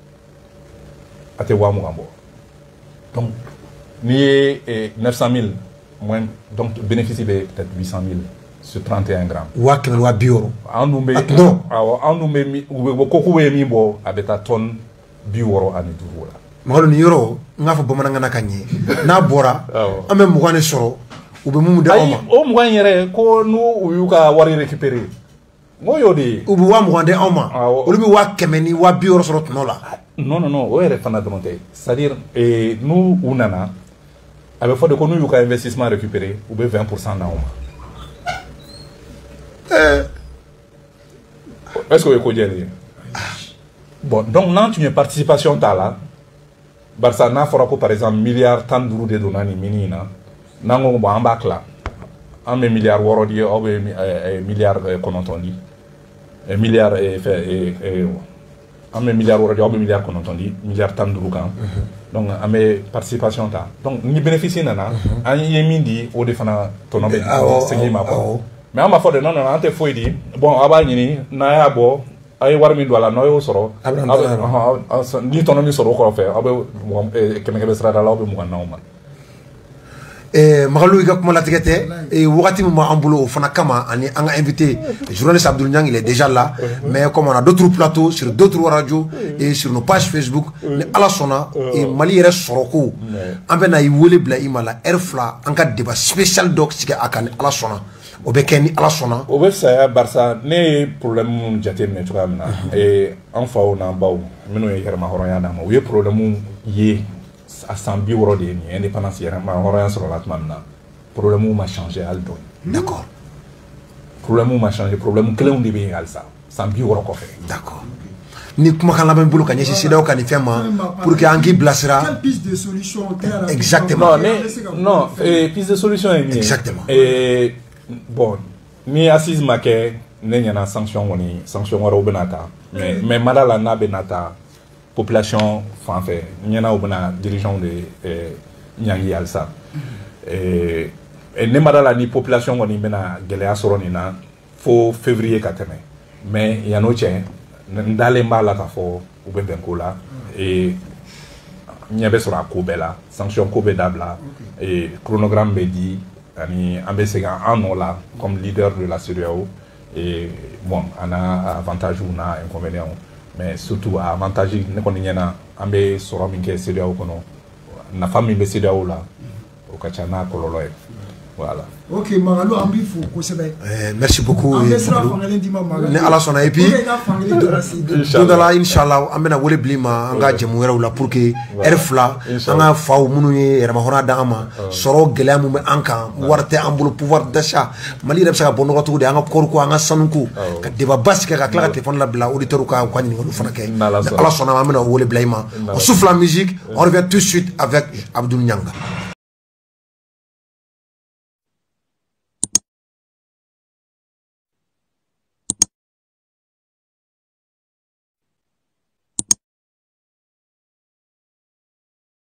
a tɛ 20,000 bɔ donc n'i ye 900 000 moins donc bénéfice bɛ peut-être 800 000 sur 31 grammes. Wa kɛmɛ wa 60. An dun bɛ awɔ an dun bɛ u bɛ ko k'u bɛ min bɔ a bɛ taa tonne 65 la. Mɔgɔ nin yɔrɔ n k'a fɔ bamanankan na ka ɲɛ n'a bɔra an bɛ 20 de sɔrɔ u bɛ mun di anw ma. O 20 yɛrɛ ko n'u y'u ka wari récupérer n ko y'o de ye. U bɛ wa 20 di anw ma olu bɛ wa kɛmɛ ni wa 60 sɔrɔ tɔnɔ la. Non o yɛrɛ fana dɔrɔn tɛ c'est-à-dire n'u u nana a bɛ fɔ de ko n'u y'u ka investissement récupérer u bɛ 20% d'anw ma. Est-ce que vous avez bon, donc, non, tu as une participation à la Barça n'a pas par exemple milliard tant d'euros de donnants ni minina. Nango bon en bas là. Un milliard euro di ou milliard konotondi. Un milliard un milliard euro di ou milliard konotondi, milliard tant d'euros kan. Donc a mes participation ta. Donc ni bénéficier nana, an yemindi o defana tonombe c'est ma pas. Mais on m'a fait non on te foi dit bon aba nyini na ya bo ay war mi dola no yo soro ni tono mi soro ko fe abe kemeke sra dala obe mo na ma Magalou ga kuma latigete wakati mo ambulo fana kama ani an invité journaliste Abdoul Niang il est déjà là mais comme on a d'autres plateaux sur d'autres radios et sur nos pages Facebook ni ala sona et Mali yɛrɛ sɔrɔ ko an bɛ na i wele bila i ma la heure fila an ka débat spécial dɔ sigi a kan ni ala sɔnna o bɛ kɛ ni ala sɔnna o bɛ saya barisa ne ye problème mun jateminɛ cogoya min na an faw n'an baw minnu ye yɛrɛma hɔrɔnya d'an ma u ye problème ye a san 60 de ye nin ye indépendance yɛrɛma hɔrɔnya sɔrɔla tuma min na problème ma changé hali dɔɔni d'accord problème ma changé problème kelenw de bɛ yen halisa san 60 kɔfɛ d'accord ni kumakan laban bolo ka ɲɛsin CEDEAO ka nin fɛn ma pour que an k'i bilasira quelle piste de solution exactement non piste de solution ye min ye exactement bon ni assise ma kɛ ne ɲɛna sanction kɔni sanction wɛrɛw bɛna ta mais mada la n'a bɛna ta population fan fɛ ɲɛna u bɛna dirigeant de ɲangi halisa ne mada la ni population kɔni bɛna gɛlɛya sɔrɔ nin na fo février ka tɛmɛ mais yan'o cɛ n dalen b'a la k'a fɔ u bɛ bɛn ko la ɲɛ bɛ sɔrɔ a ko bɛɛ la sanction ko bɛ dabila chronogramme bɛ di ani an bɛ segin an nɔ la comme leader de la CEDEAO et bon an a avantage n'a inconvénient mais surtout a avantage ne kɔni ɲɛna an bɛ sɔrɔ min kɛ CEDEAO kɔnɔ nafa min bɛ CEDEAO la o ka ca n'a kɔlɔlɔ ye voilà. Ok, Magalou, on bifou, merci beaucoup. Ni ala sɔnna et puis don dɔ la inshallah an bɛna wele bila i ma an ka jɛmu wɛrɛw la pour que heure fila an ka faw minnu ye yɛrɛmahɔrɔnya d'an ma sɔrɔ gɛlɛya min bɛ an kan wari tɛ an bolo pouvoir d'achat Mali yɛrɛ bɛ se ka bɔ nɔgɔ cogo di an ka kɔɔri ko an ka sanu ko ka débat ba sigi ka tila ka téléphone labila auditeurs ka u ka ɲininkaliw fana kɛ ni ala sɔnna an bɛna wele bila i ma on souffle la musique on revient tout de suite avec Abdoul Niang.